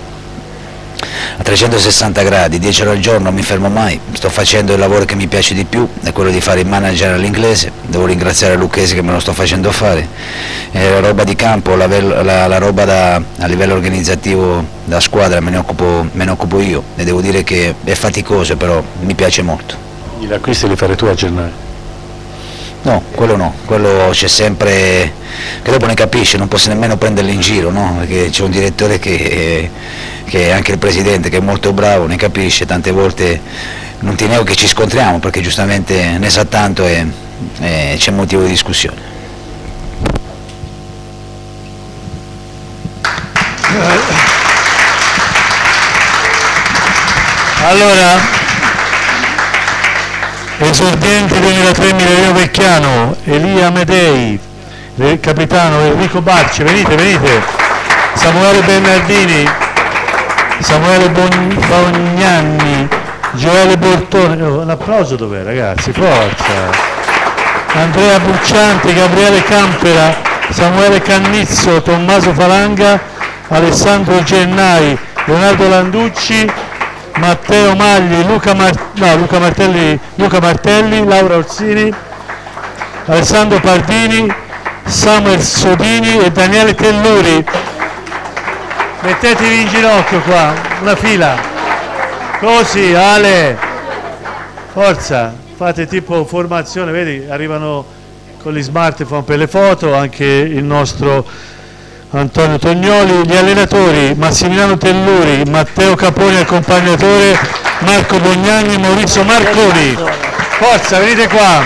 a 360 gradi, 10 ore al giorno, non mi fermo mai, sto facendo il lavoro che mi piace di più, è quello di fare il manager all'inglese, devo ringraziare Lucchesi che me lo sto facendo fare, la roba di campo, la roba a livello organizzativo da squadra me ne occupo io, e devo dire che è faticoso, però mi piace molto. Gli acquisti li fare tu a gennaio? No, quello c'è sempre, che dopo ne capisce, non posso nemmeno prenderli in giro, no? Perché c'è un direttore che è anche il presidente, che è molto bravo, ne capisce, tante volte non ti nego che ci scontriamo, perché giustamente ne sa tanto e c'è motivo di discussione. Allora, esordiente 2003 Milerio Vecchiano, Elia Medei, il capitano Enrico Barci, venite, Samuele Bernardini, Samuele Bognanni, Gioele Bortone, un applauso dov'è ragazzi, forza, Andrea Buccianti, Gabriele Campera, Samuele Cannizzo, Tommaso Falanga, Alessandro Gennai, Leonardo Landucci, Matteo Magli, Luca Martelli, Laura Orsini, Alessandro Pardini, Samuel Sodini e Daniele Telluri. Mettetevi in ginocchio qua, una fila, così, Ale, forza, fate tipo formazione, vedi, arrivano con gli smartphone per le foto, anche il nostro Antonio Tognoli, gli allenatori Massimiliano Telluri, Matteo Caponi accompagnatore, Marco Bognani e Maurizio Marconi. Forza, venite qua.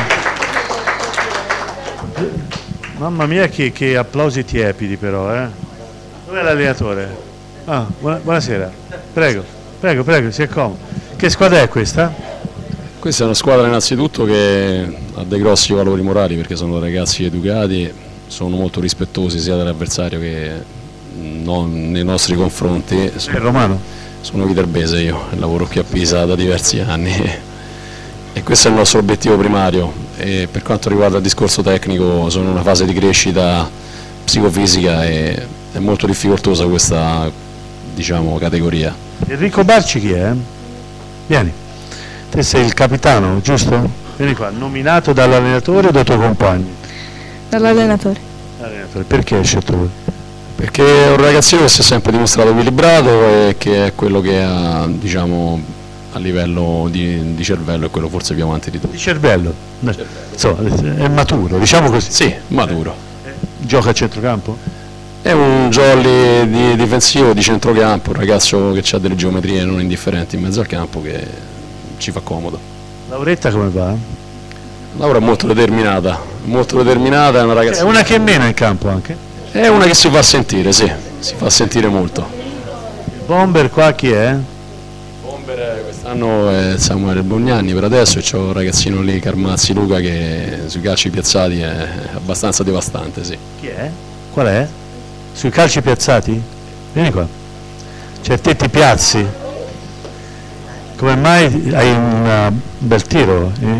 Mamma mia che applausi tiepidi però, eh. Dov'è l'allenatore? Ah, buonasera. Prego, si accomoda. Che squadra è questa? Questa è una squadra innanzitutto che ha dei grossi valori morali, perché sono ragazzi educati, sono molto rispettosi sia dell'avversario che nei nostri confronti. Sei romano? Sono viterbese io, lavoro qui a Pisa da diversi anni e questo è il nostro obiettivo primario. E per quanto riguarda il discorso tecnico, sono in una fase di crescita psicofisica e è molto difficoltosa questa, diciamo, categoria. Enrico Barci chi è? Vieni, te sei il capitano, giusto? Vieni qua, nominato dall'allenatore o dai tuoi compagni? Dall'allenatore. Perché hai scelto lui? Perché è un ragazzino che si è sempre dimostrato equilibrato e che è quello che ha, diciamo, a livello di cervello è quello forse più avanti di tutti. Di cervello? Insomma, è maturo, diciamo così. Sì, maturo. Gioca a centrocampo? È un jolly difensivo di centrocampo, un ragazzo che ha delle geometrie non indifferenti in mezzo al campo che ci fa comodo. Lauretta come va? Laura è molto determinata, è una ragazza. È una che è meno in campo anche? È una che si fa sentire, sì, si fa sentire molto. Il bomber qua chi è? Bomber quest'anno è Samuele Bognanni per adesso, e c'ho un ragazzino lì, Carmazzi Luca, che sui calci piazzati è abbastanza devastante, sì. Chi è? Qual è? Sui calci piazzati? Vieni qua. Cioè te ti piazzi. Come mai hai un bel tiro?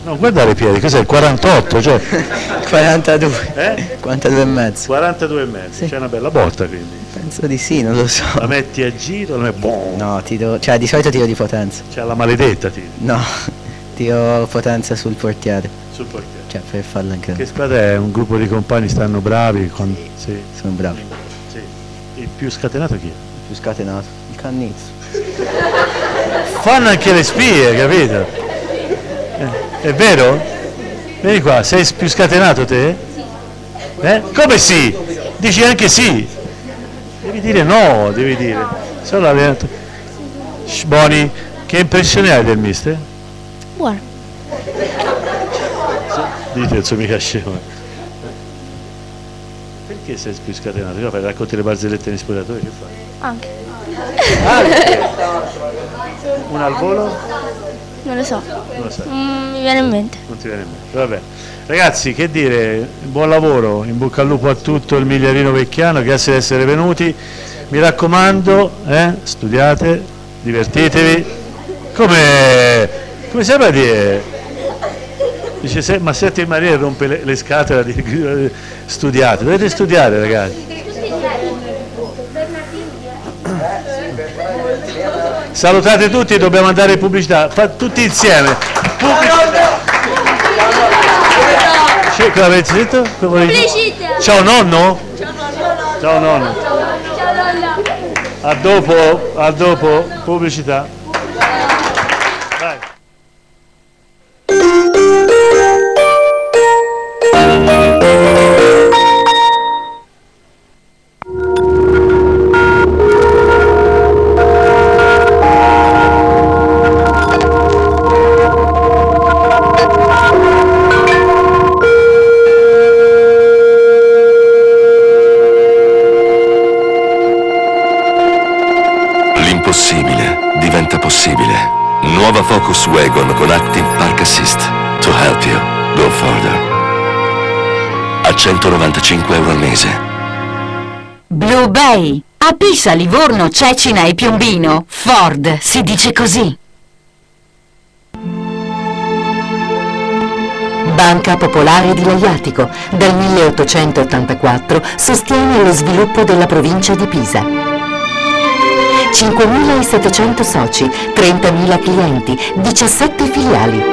No, guardare i piedi, cos'è il 48? Cioè... 42. 42 e mezzo. 42 e mezzo, sì. C'è una bella botta quindi. Penso di sì, non lo so. La metti a giro, non è buono. No, cioè di solito tiro di potenza. C'è la maledetta tiro. No, tiro potenza sul portiere. Sul portiere. Cioè per farla anche. Che squadra è? Un gruppo di compagni stanno bravi? Sì. Sono bravi. Sì. Il più scatenato chi è? Il più scatenato? Il Cannizzo. Fanno anche le spie, capito? È vero? Vieni qua, sei più scatenato te? Come sì? Dici anche sì? Devi dire no, devi dire. Solo l'allenatore. Boni, che impressione hai del mister? Buono. Dite, non sono mica scemo. Perché sei più scatenato? Io racconti le barzellette nei spogliatoi, che fai? Anche. Un al volo? Non lo so. Non lo so. Mi viene in mente. Non ti viene in mente, vabbè. Ragazzi, che dire, buon lavoro, in bocca al lupo a tutto il Migliarino Vecchiano, grazie di essere venuti. Mi raccomando, studiate, divertitevi. Come sembra dire? Dice, ma Sette Maria rompe le scatole di studiate, dovete studiare ragazzi. Salutate tutti, dobbiamo andare in pubblicità, tutti insieme. Pubblicità. Cosa avete detto? Pubblicità. Ciao nonno? Ciao nonno. A dopo, pubblicità. Vai. L'impossibile diventa possibile. Nuova Focus Wagon con Active Park Assist. To help you go further. A 195 euro al mese. Blue Bay. A Pisa, Livorno, Cecina e Piombino. Ford si dice così. Banca Popolare di Laiatico, dal 1884 sostiene lo sviluppo della provincia di Pisa. 5.700 soci, 30.000 clienti, 17 filiali.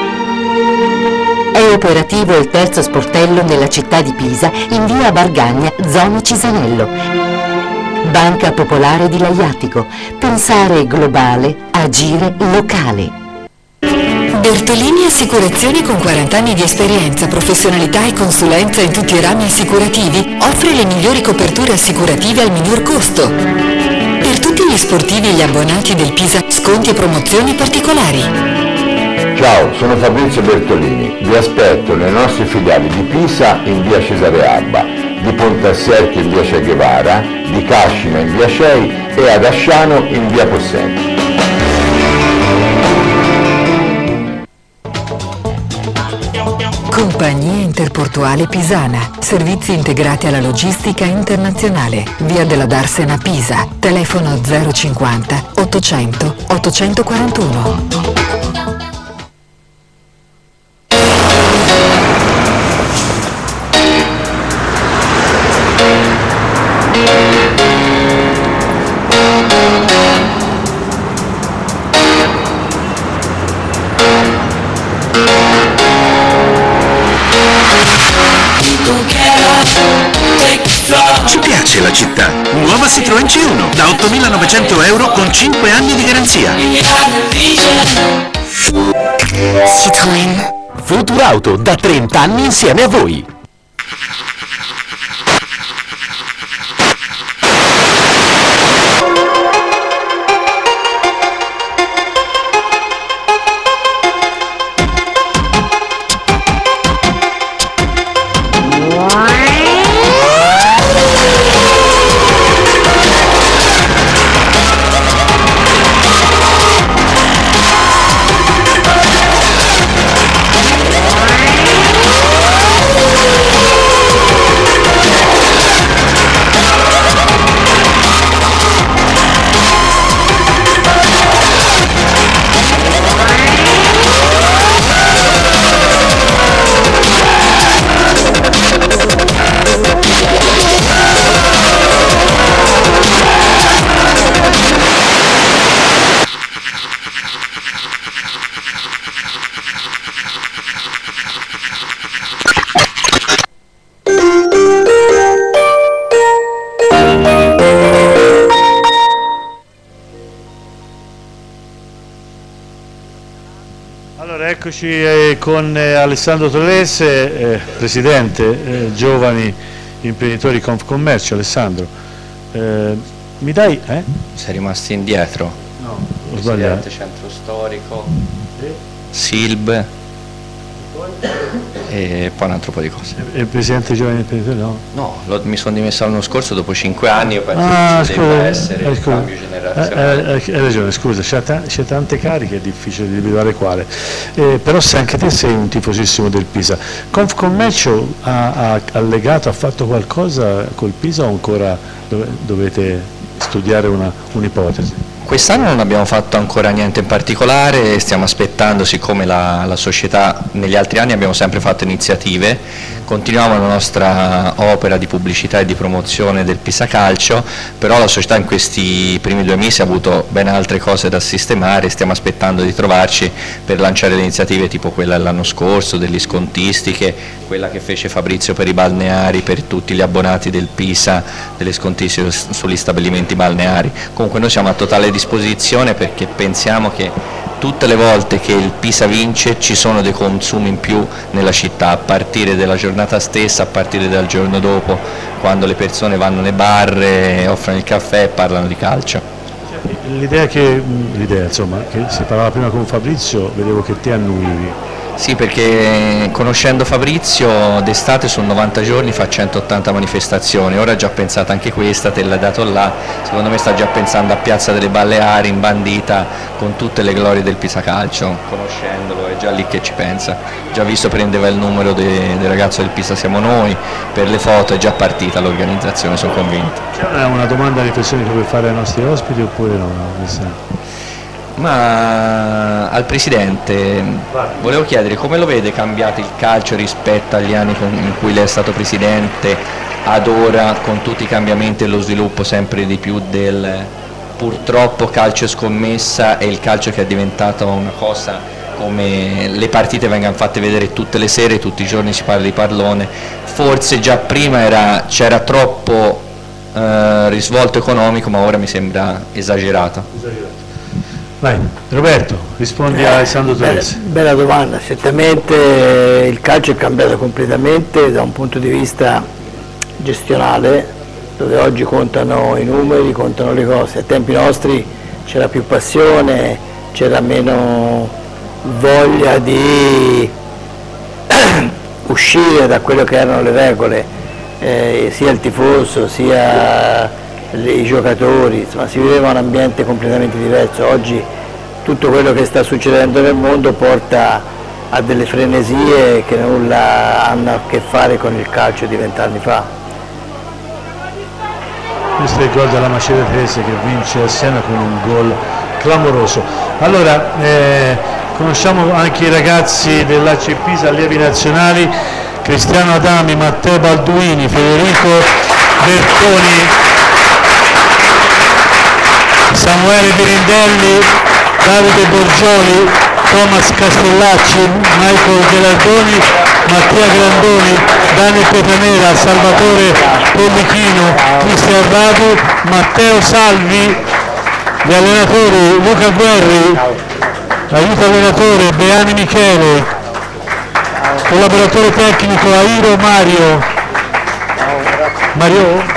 È operativo il terzo sportello nella città di Pisa, in via Bargagna, zona Cisanello. Banca Popolare di Laiatico. Pensare globale, agire locale. Bertolini Assicurazioni, con 40 anni di esperienza, professionalità e consulenza in tutti i rami assicurativi, offre le migliori coperture assicurative al minor costo. Per tutti gli sportivi e gli abbonati del Pisa, sconti e promozioni particolari. Ciao, sono Fabrizio Bertolini, vi aspetto nelle nostre filiali di Pisa in via Cesare Abba, di Pontasserchio in via Che Guevara, di Cascina in via Cei e ad Asciano in via Possenti. Compagnia Interportuale Pisana. Servizi integrati alla logistica internazionale. Via della Darsena Pisa. Telefono 050 800 841. Ci piace la città. Nuova Citroën C1 da 8.900 euro con 5 anni di garanzia. Citroën. Futurauto, da 30 anni insieme a voi. Eccoci con Alessandro Torrese, presidente Giovani Imprenditori Confcommercio. Alessandro, mi dai? Sei rimasti indietro. No, ho Presidente sbagliato. Centro Storico, SILB e poi un altro po' di cose. Il presidente Giovani Imprenditori no? No, mi sono dimesso l'anno scorso dopo 5 anni, io penso che ci debba essere il cambio generazionale. Hai ragione, scusa, c'è tante cariche, è difficile individuare quale, però se anche te sei un tifosissimo del Pisa, Confcommercio ha allegato, ha fatto qualcosa col Pisa o ancora dovete studiare un'ipotesi? Quest'anno non abbiamo fatto ancora niente in particolare, stiamo aspettando, siccome la società negli altri anni abbiamo sempre fatto iniziative, continuiamo la nostra opera di pubblicità e di promozione del Pisa Calcio, però la società in questi primi 2 mesi ha avuto ben altre cose da sistemare, stiamo aspettando di trovarci per lanciare le iniziative tipo quella dell'anno scorso, delle scontistiche, quella che fece Fabrizio per i balneari, per tutti gli abbonati del Pisa, delle scontistiche sugli stabilimenti balneari. Comunque noi siamo a totale disposizione perché pensiamo che tutte le volte che il Pisa vince ci sono dei consumi in più nella città, a partire dalla giornata stessa, a partire dal giorno dopo, quando le persone vanno nei bar, offrono il caffè e parlano di calcio. L'idea insomma, che si parlava prima con Fabrizio, vedevo che te annuivi. Sì, perché conoscendo Fabrizio d'estate su 90 giorni fa 180 manifestazioni, ora ha già pensato anche questa, te l'ha dato là, secondo me sta già pensando a Piazza delle Balleari, imbandita con tutte le glorie del Pisa Calcio, conoscendolo è già lì che ci pensa, già visto prendeva il numero del ragazzo del Pisa Siamo Noi, per le foto è già partita l'organizzazione, sono convinto. C'è una domanda, riflessione che vuoi fare ai nostri ospiti oppure no? Ma al Presidente volevo chiedere come lo vede cambiato il calcio rispetto agli anni in cui lei è stato Presidente ad ora, con tutti i cambiamenti e lo sviluppo sempre di più del purtroppo calcio scommessa e il calcio che è diventato una cosa come le partite vengano fatte vedere tutte le sere, tutti i giorni si parla di pallone, forse già prima c'era troppo risvolto economico, ma ora mi sembra esagerato. Vai, Roberto, rispondi a Alessandro Torrese. Bella domanda, certamente il calcio è cambiato completamente da un punto di vista gestionale, dove oggi contano i numeri, contano le cose. Ai tempi nostri c'era più passione, c'era meno voglia di uscire da quello che erano le regole, sia il tifoso sia i giocatori, insomma si viveva un ambiente completamente diverso. Oggi tutto quello che sta succedendo nel mondo porta a delle frenesie che nulla hanno a che fare con il calcio di 20 anni fa. Questo ricorda la Maceda Terese che vince a Siena con un gol clamoroso. Allora, conosciamo anche i ragazzi dell'AC Pisa, allievi nazionali, Cristiano Adami, Matteo Balduini, Federico Bertoni, Samuele Pirindelli, Davide Borgioli, Thomas Castellacci, Michael Ghelardoni, Mattia Grandoni, Daniel Petranera, Salvatore Pellichino, Cristian Radu, Matteo Salvi, gli allenatori Luca Guerri, aiuto allenatore Beani Michele, collaboratore tecnico Airo Mario,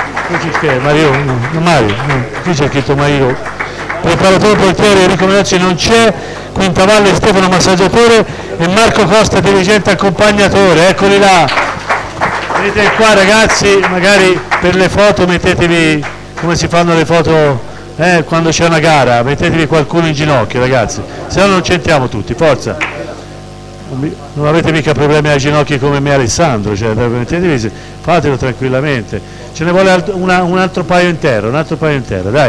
qui c'è scritto Mario, preparatore portiere Enrico Menacci non c'è, Quintavalle Stefano massaggiatore e Marco Costa dirigente accompagnatore, eccoli là, vedete qua ragazzi, magari per le foto mettetevi come si fanno le foto quando c'è una gara, mettetevi qualcuno in ginocchio ragazzi, se no non c'entriamo tutti, forza, non avete mica problemi ai ginocchi come me Alessandro, cioè, mettetevi, fatelo tranquillamente, ce ne vuole un altro paio intero, dai,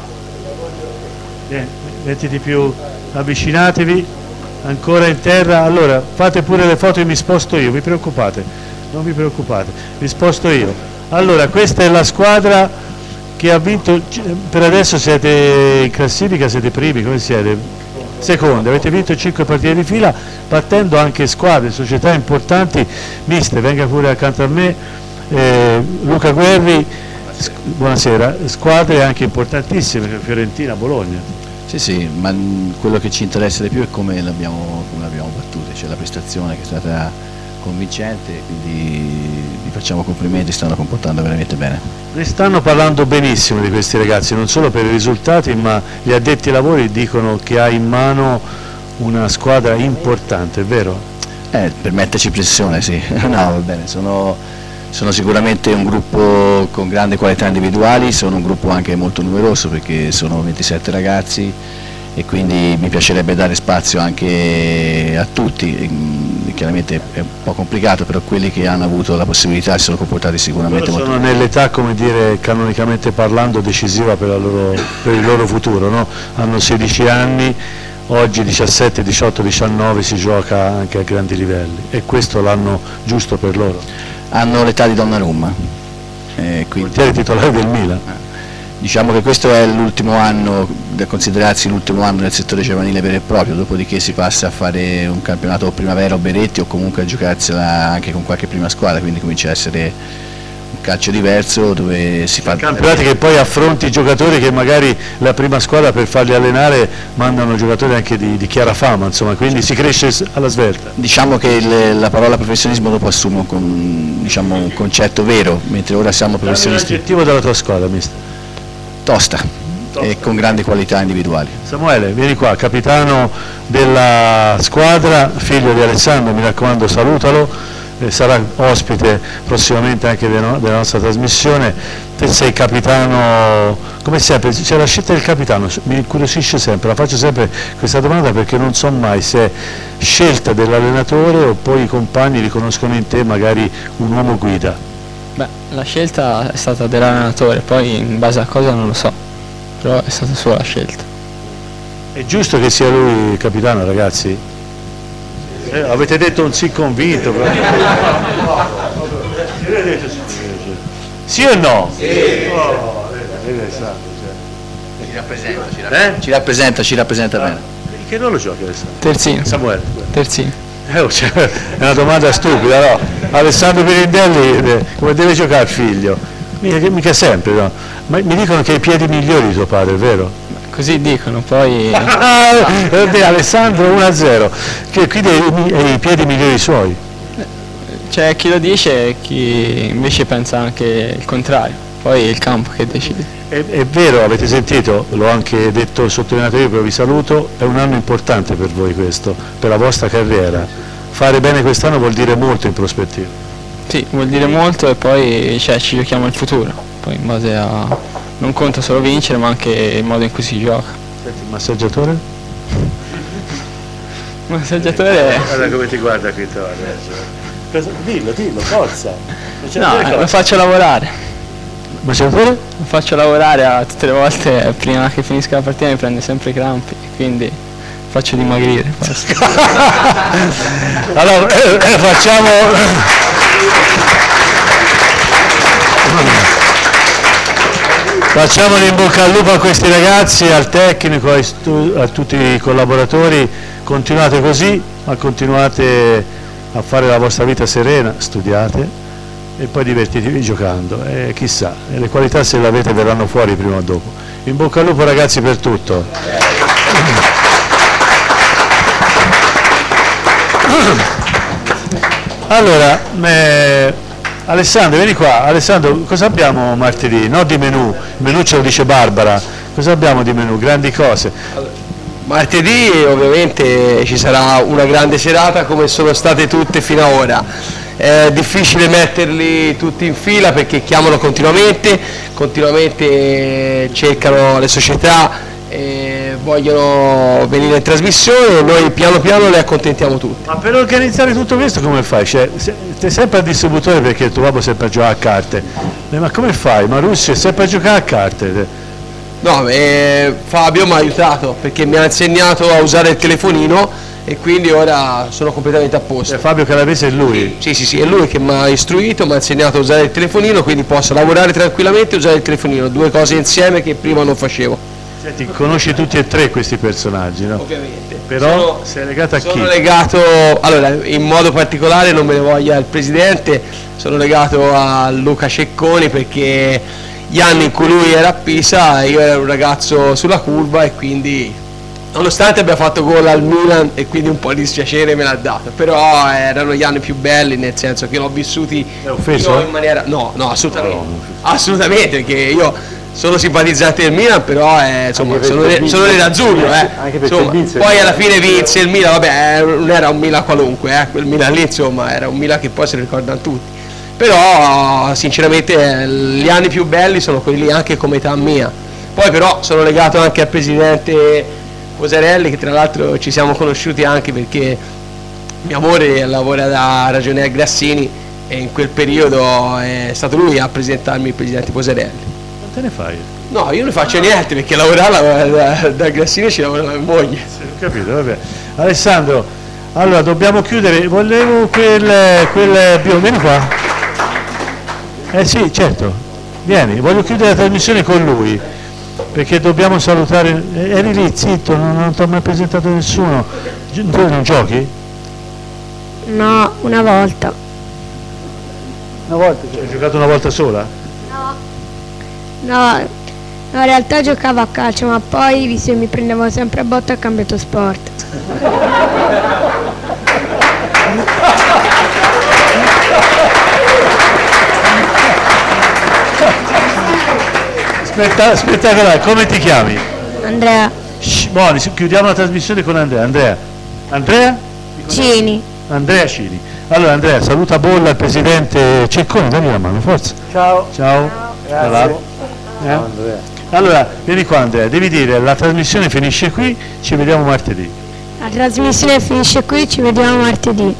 mettiti più, avvicinatevi, ancora in terra, allora fate pure le foto e mi sposto io, non vi preoccupate, mi sposto io. Allora questa è la squadra che ha vinto, per adesso siete in classifica, siete primi, come siete? Secondi, avete vinto 5 partite di fila, battendo anche squadre, società importanti, miste, venga pure accanto a me, Luca Guerri, buonasera, squadre anche importantissime, Fiorentina, Bologna. Sì, ma quello che ci interessa di più è come l'abbiamo battuta, cioè la prestazione che è stata convincente, quindi vi facciamo complimenti, stanno comportando veramente bene. Ne stanno parlando benissimo di questi ragazzi, non solo per i risultati, ma gli addetti ai lavori dicono che ha in mano una squadra importante, è vero? Per metterci pressione, sì. No, va bene, sono sicuramente un gruppo con grandi qualità individuali, sono un gruppo anche molto numeroso perché sono 27 ragazzi e quindi mi piacerebbe dare spazio anche a tutti. Chiaramente è un po' complicato, però quelli che hanno avuto la possibilità si sono comportati sicuramente molto bene. Sono nell'età, come dire, canonicamente parlando, decisiva per il loro futuro, no? Hanno 16 anni, oggi 17, 18, 19 si gioca anche a grandi livelli e questo l'anno giusto per loro. Hanno l'età di Donnarumma, portiere titolare del Milan. Diciamo che questo è l'ultimo anno, da considerarsi l'ultimo anno nel settore giovanile vero e proprio, dopodiché si passa a fare un campionato primavera o Beretti o comunque a giocarsela anche con qualche prima squadra, quindi comincia a essere un calcio diverso dove si fa... Campionati che poi affronti i giocatori che magari la prima squadra per farli allenare mandano giocatori anche di chiara fama, insomma, quindi si cresce alla svelta. Diciamo che la parola professionismo dopo assume un concetto vero, mentre ora siamo professionisti. L'aggettivo della tua squadra, mister? Tosta e con grandi qualità individuali. Samuele, vieni qua, capitano della squadra, figlio di Alessandro, mi raccomando salutalo, sarà ospite prossimamente anche della nostra trasmissione. Te sei capitano, come sempre, c'è la scelta del capitano, mi incuriosisce sempre, la faccio sempre questa domanda perché non so mai se è scelta dell'allenatore o poi i compagni riconoscono in te magari un uomo guida. Beh, la scelta è stata dell'allenatore, poi in base a cosa non lo so, però è stata sua la scelta. È giusto che sia lui il capitano, ragazzi? Avete detto un sì convinto? Sì o no? Sì. Ci rappresenta bene. Che ruolo giochi Alessandro? Terzino. Samuele. Terzino. È una domanda stupida, no? Alessandro Pirandelli, come deve giocare il figlio? Mica sempre, no? Ma mi dicono che hai i piedi migliori di tuo padre, è vero? Così dicono, poi... Alessandro 1-0, che quindi hai i piedi migliori suoi. C'è chi lo dice e chi invece pensa anche il contrario, poi è il campo che decide. È vero, avete sentito, l'ho anche detto, sottolineato io, però vi saluto, è un anno importante per voi questo, per la vostra carriera. Fare bene quest'anno vuol dire molto in prospettiva. Sì, vuol dire molto e poi ci giochiamo il futuro, poi in base a... non conta solo vincere ma anche il modo in cui si gioca. Senti, il massaggiatore? Il massaggiatore... Guarda come ti guarda qui adesso. Dillo, forza. No, lo faccio lavorare. Massaggiatore? Lo faccio lavorare tutte le volte, prima che finisca la partita mi prende sempre i crampi, quindi faccio dimagrire. Allora, facciamo... Facciamo in bocca al lupo a questi ragazzi, al tecnico, a tutti i collaboratori, continuate così, ma continuate a fare la vostra vita serena, studiate e poi divertitevi giocando e chissà, le qualità se le avete verranno fuori prima o dopo. In bocca al lupo ragazzi per tutto. Allora, Alessandro, vieni qua. Alessandro, cosa abbiamo martedì? No di menù, il menù ce lo dice Barbara. Cosa abbiamo di menù? Grandi cose. Martedì ovviamente ci sarà una grande serata come sono state tutte fino ad ora. È difficile metterli tutti in fila perché chiamano continuamente cercano le società, vogliono venire in trasmissione e noi piano piano le accontentiamo tutte. Ma per organizzare tutto questo come fai? Cioè, sei sempre al distributore perché il tuo papà è sempre a giocare a carte, ma come fai? Marussi è sempre a giocare a carte? No, Fabio mi ha aiutato perché mi ha insegnato a usare il telefonino e quindi ora sono completamente a posto. Fabio Calavese è lui? Sì, è lui che mi ha istruito, mi ha insegnato a usare il telefonino, quindi posso lavorare tranquillamente e usare il telefonino, due cose insieme che prima non facevo. Senti, conosci tutti e tre questi personaggi, no? Ovviamente. Però sei legato a chi? Sono legato, allora, in modo particolare, non me ne voglia il presidente, sono legato a Luca Cecconi perché gli anni in cui lui era a Pisa, io ero un ragazzo sulla curva e quindi nonostante abbia fatto gol al Milan e quindi un po' di dispiacere me l'ha dato, però erano gli anni più belli, nel senso che l'ho vissuti io in maniera... No, assolutamente, perché io sono simpatizzante del Milan, però insomma sono nerazzurro, poi alla fine vinse il Milan, vabbè non era un Milan qualunque, quel Milan lì insomma era un Milan che poi se lo ricordano tutti, però sinceramente gli anni più belli sono quelli anche come età mia. Poi però sono legato anche al presidente Posarelli, che tra l'altro ci siamo conosciuti anche perché mio amore lavora da ragionier Grassini e in quel periodo è stato lui a presentarmi il presidente Posarelli. Quante ne fai? No, io non faccio niente perché lavorare da Grassini ci lavora la mia moglie. Sì, ho capito, vabbè. Alessandro, allora dobbiamo chiudere, volevo quel vieni qua. Sì, certo, vieni, voglio chiudere la trasmissione con lui, perché dobbiamo salutare, eri lì zitto, non ti ho mai presentato nessuno, tu non giochi? No, una volta. Una volta? Hai giocato una volta sola? No, in realtà giocavo a calcio, ma poi, visto che mi prendevo sempre a botta, ho cambiato sport. Spettacolare, come ti chiami? Andrea. Buoni, chiudiamo la trasmissione con Andrea. Andrea? Cini. Andrea Cini. Allora Andrea, saluta Bolla, il presidente Ceccone, dagli la mano, forza. Ciao. Ciao. Grazie. Ciao Andrea. Allora, vieni qua Andrea, devi dire la trasmissione finisce qui, ci vediamo martedì. La trasmissione finisce qui, ci vediamo martedì.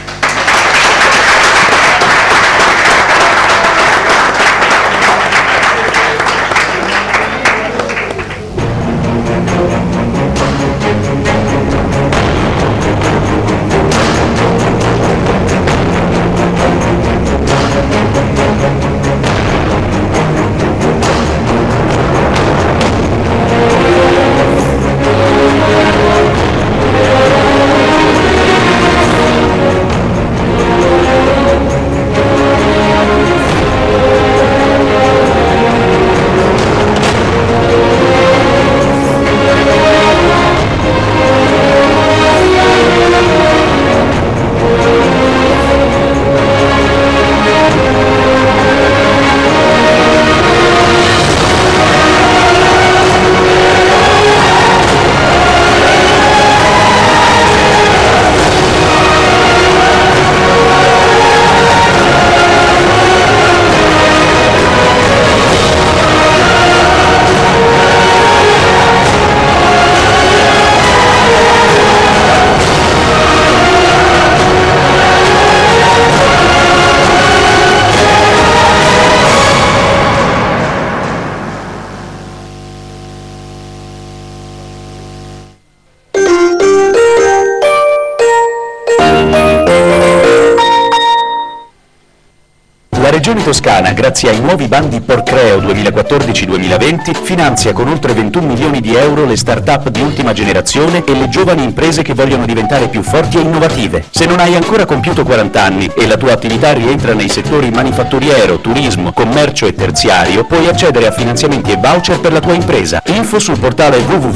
La Regione Toscana, grazie ai nuovi bandi Porcreo 2014-2020, finanzia con oltre 21 milioni di euro le start-up di ultima generazione e le giovani imprese che vogliono diventare più forti e innovative. Se non hai ancora compiuto 40 anni e la tua attività rientra nei settori manifatturiero, turismo, commercio e terziario, puoi accedere a finanziamenti e voucher per la tua impresa. Info sul portale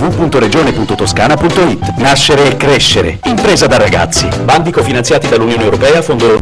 www.regione.toscana.it. Nascere e crescere. Impresa da ragazzi. Bandi cofinanziati dall'Unione Europea, Fondo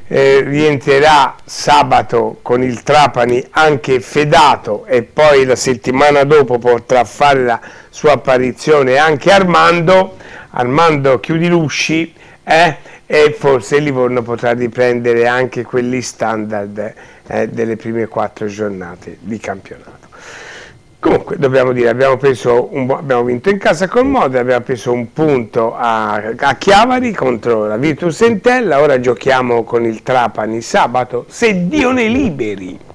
rientrerà sabato con il Trapani anche Fedato, e poi la settimana dopo potrà fare la sua apparizione anche Armando Chiudilusci, e forse il Livorno potrà riprendere anche quelli standard delle prime 4 giornate di campionato. Comunque dobbiamo dire, abbiamo vinto in casa col Modena, abbiamo preso un punto a Chiavari contro la Virtus Entella, ora giochiamo con il Trapani sabato, se Dio ne liberi.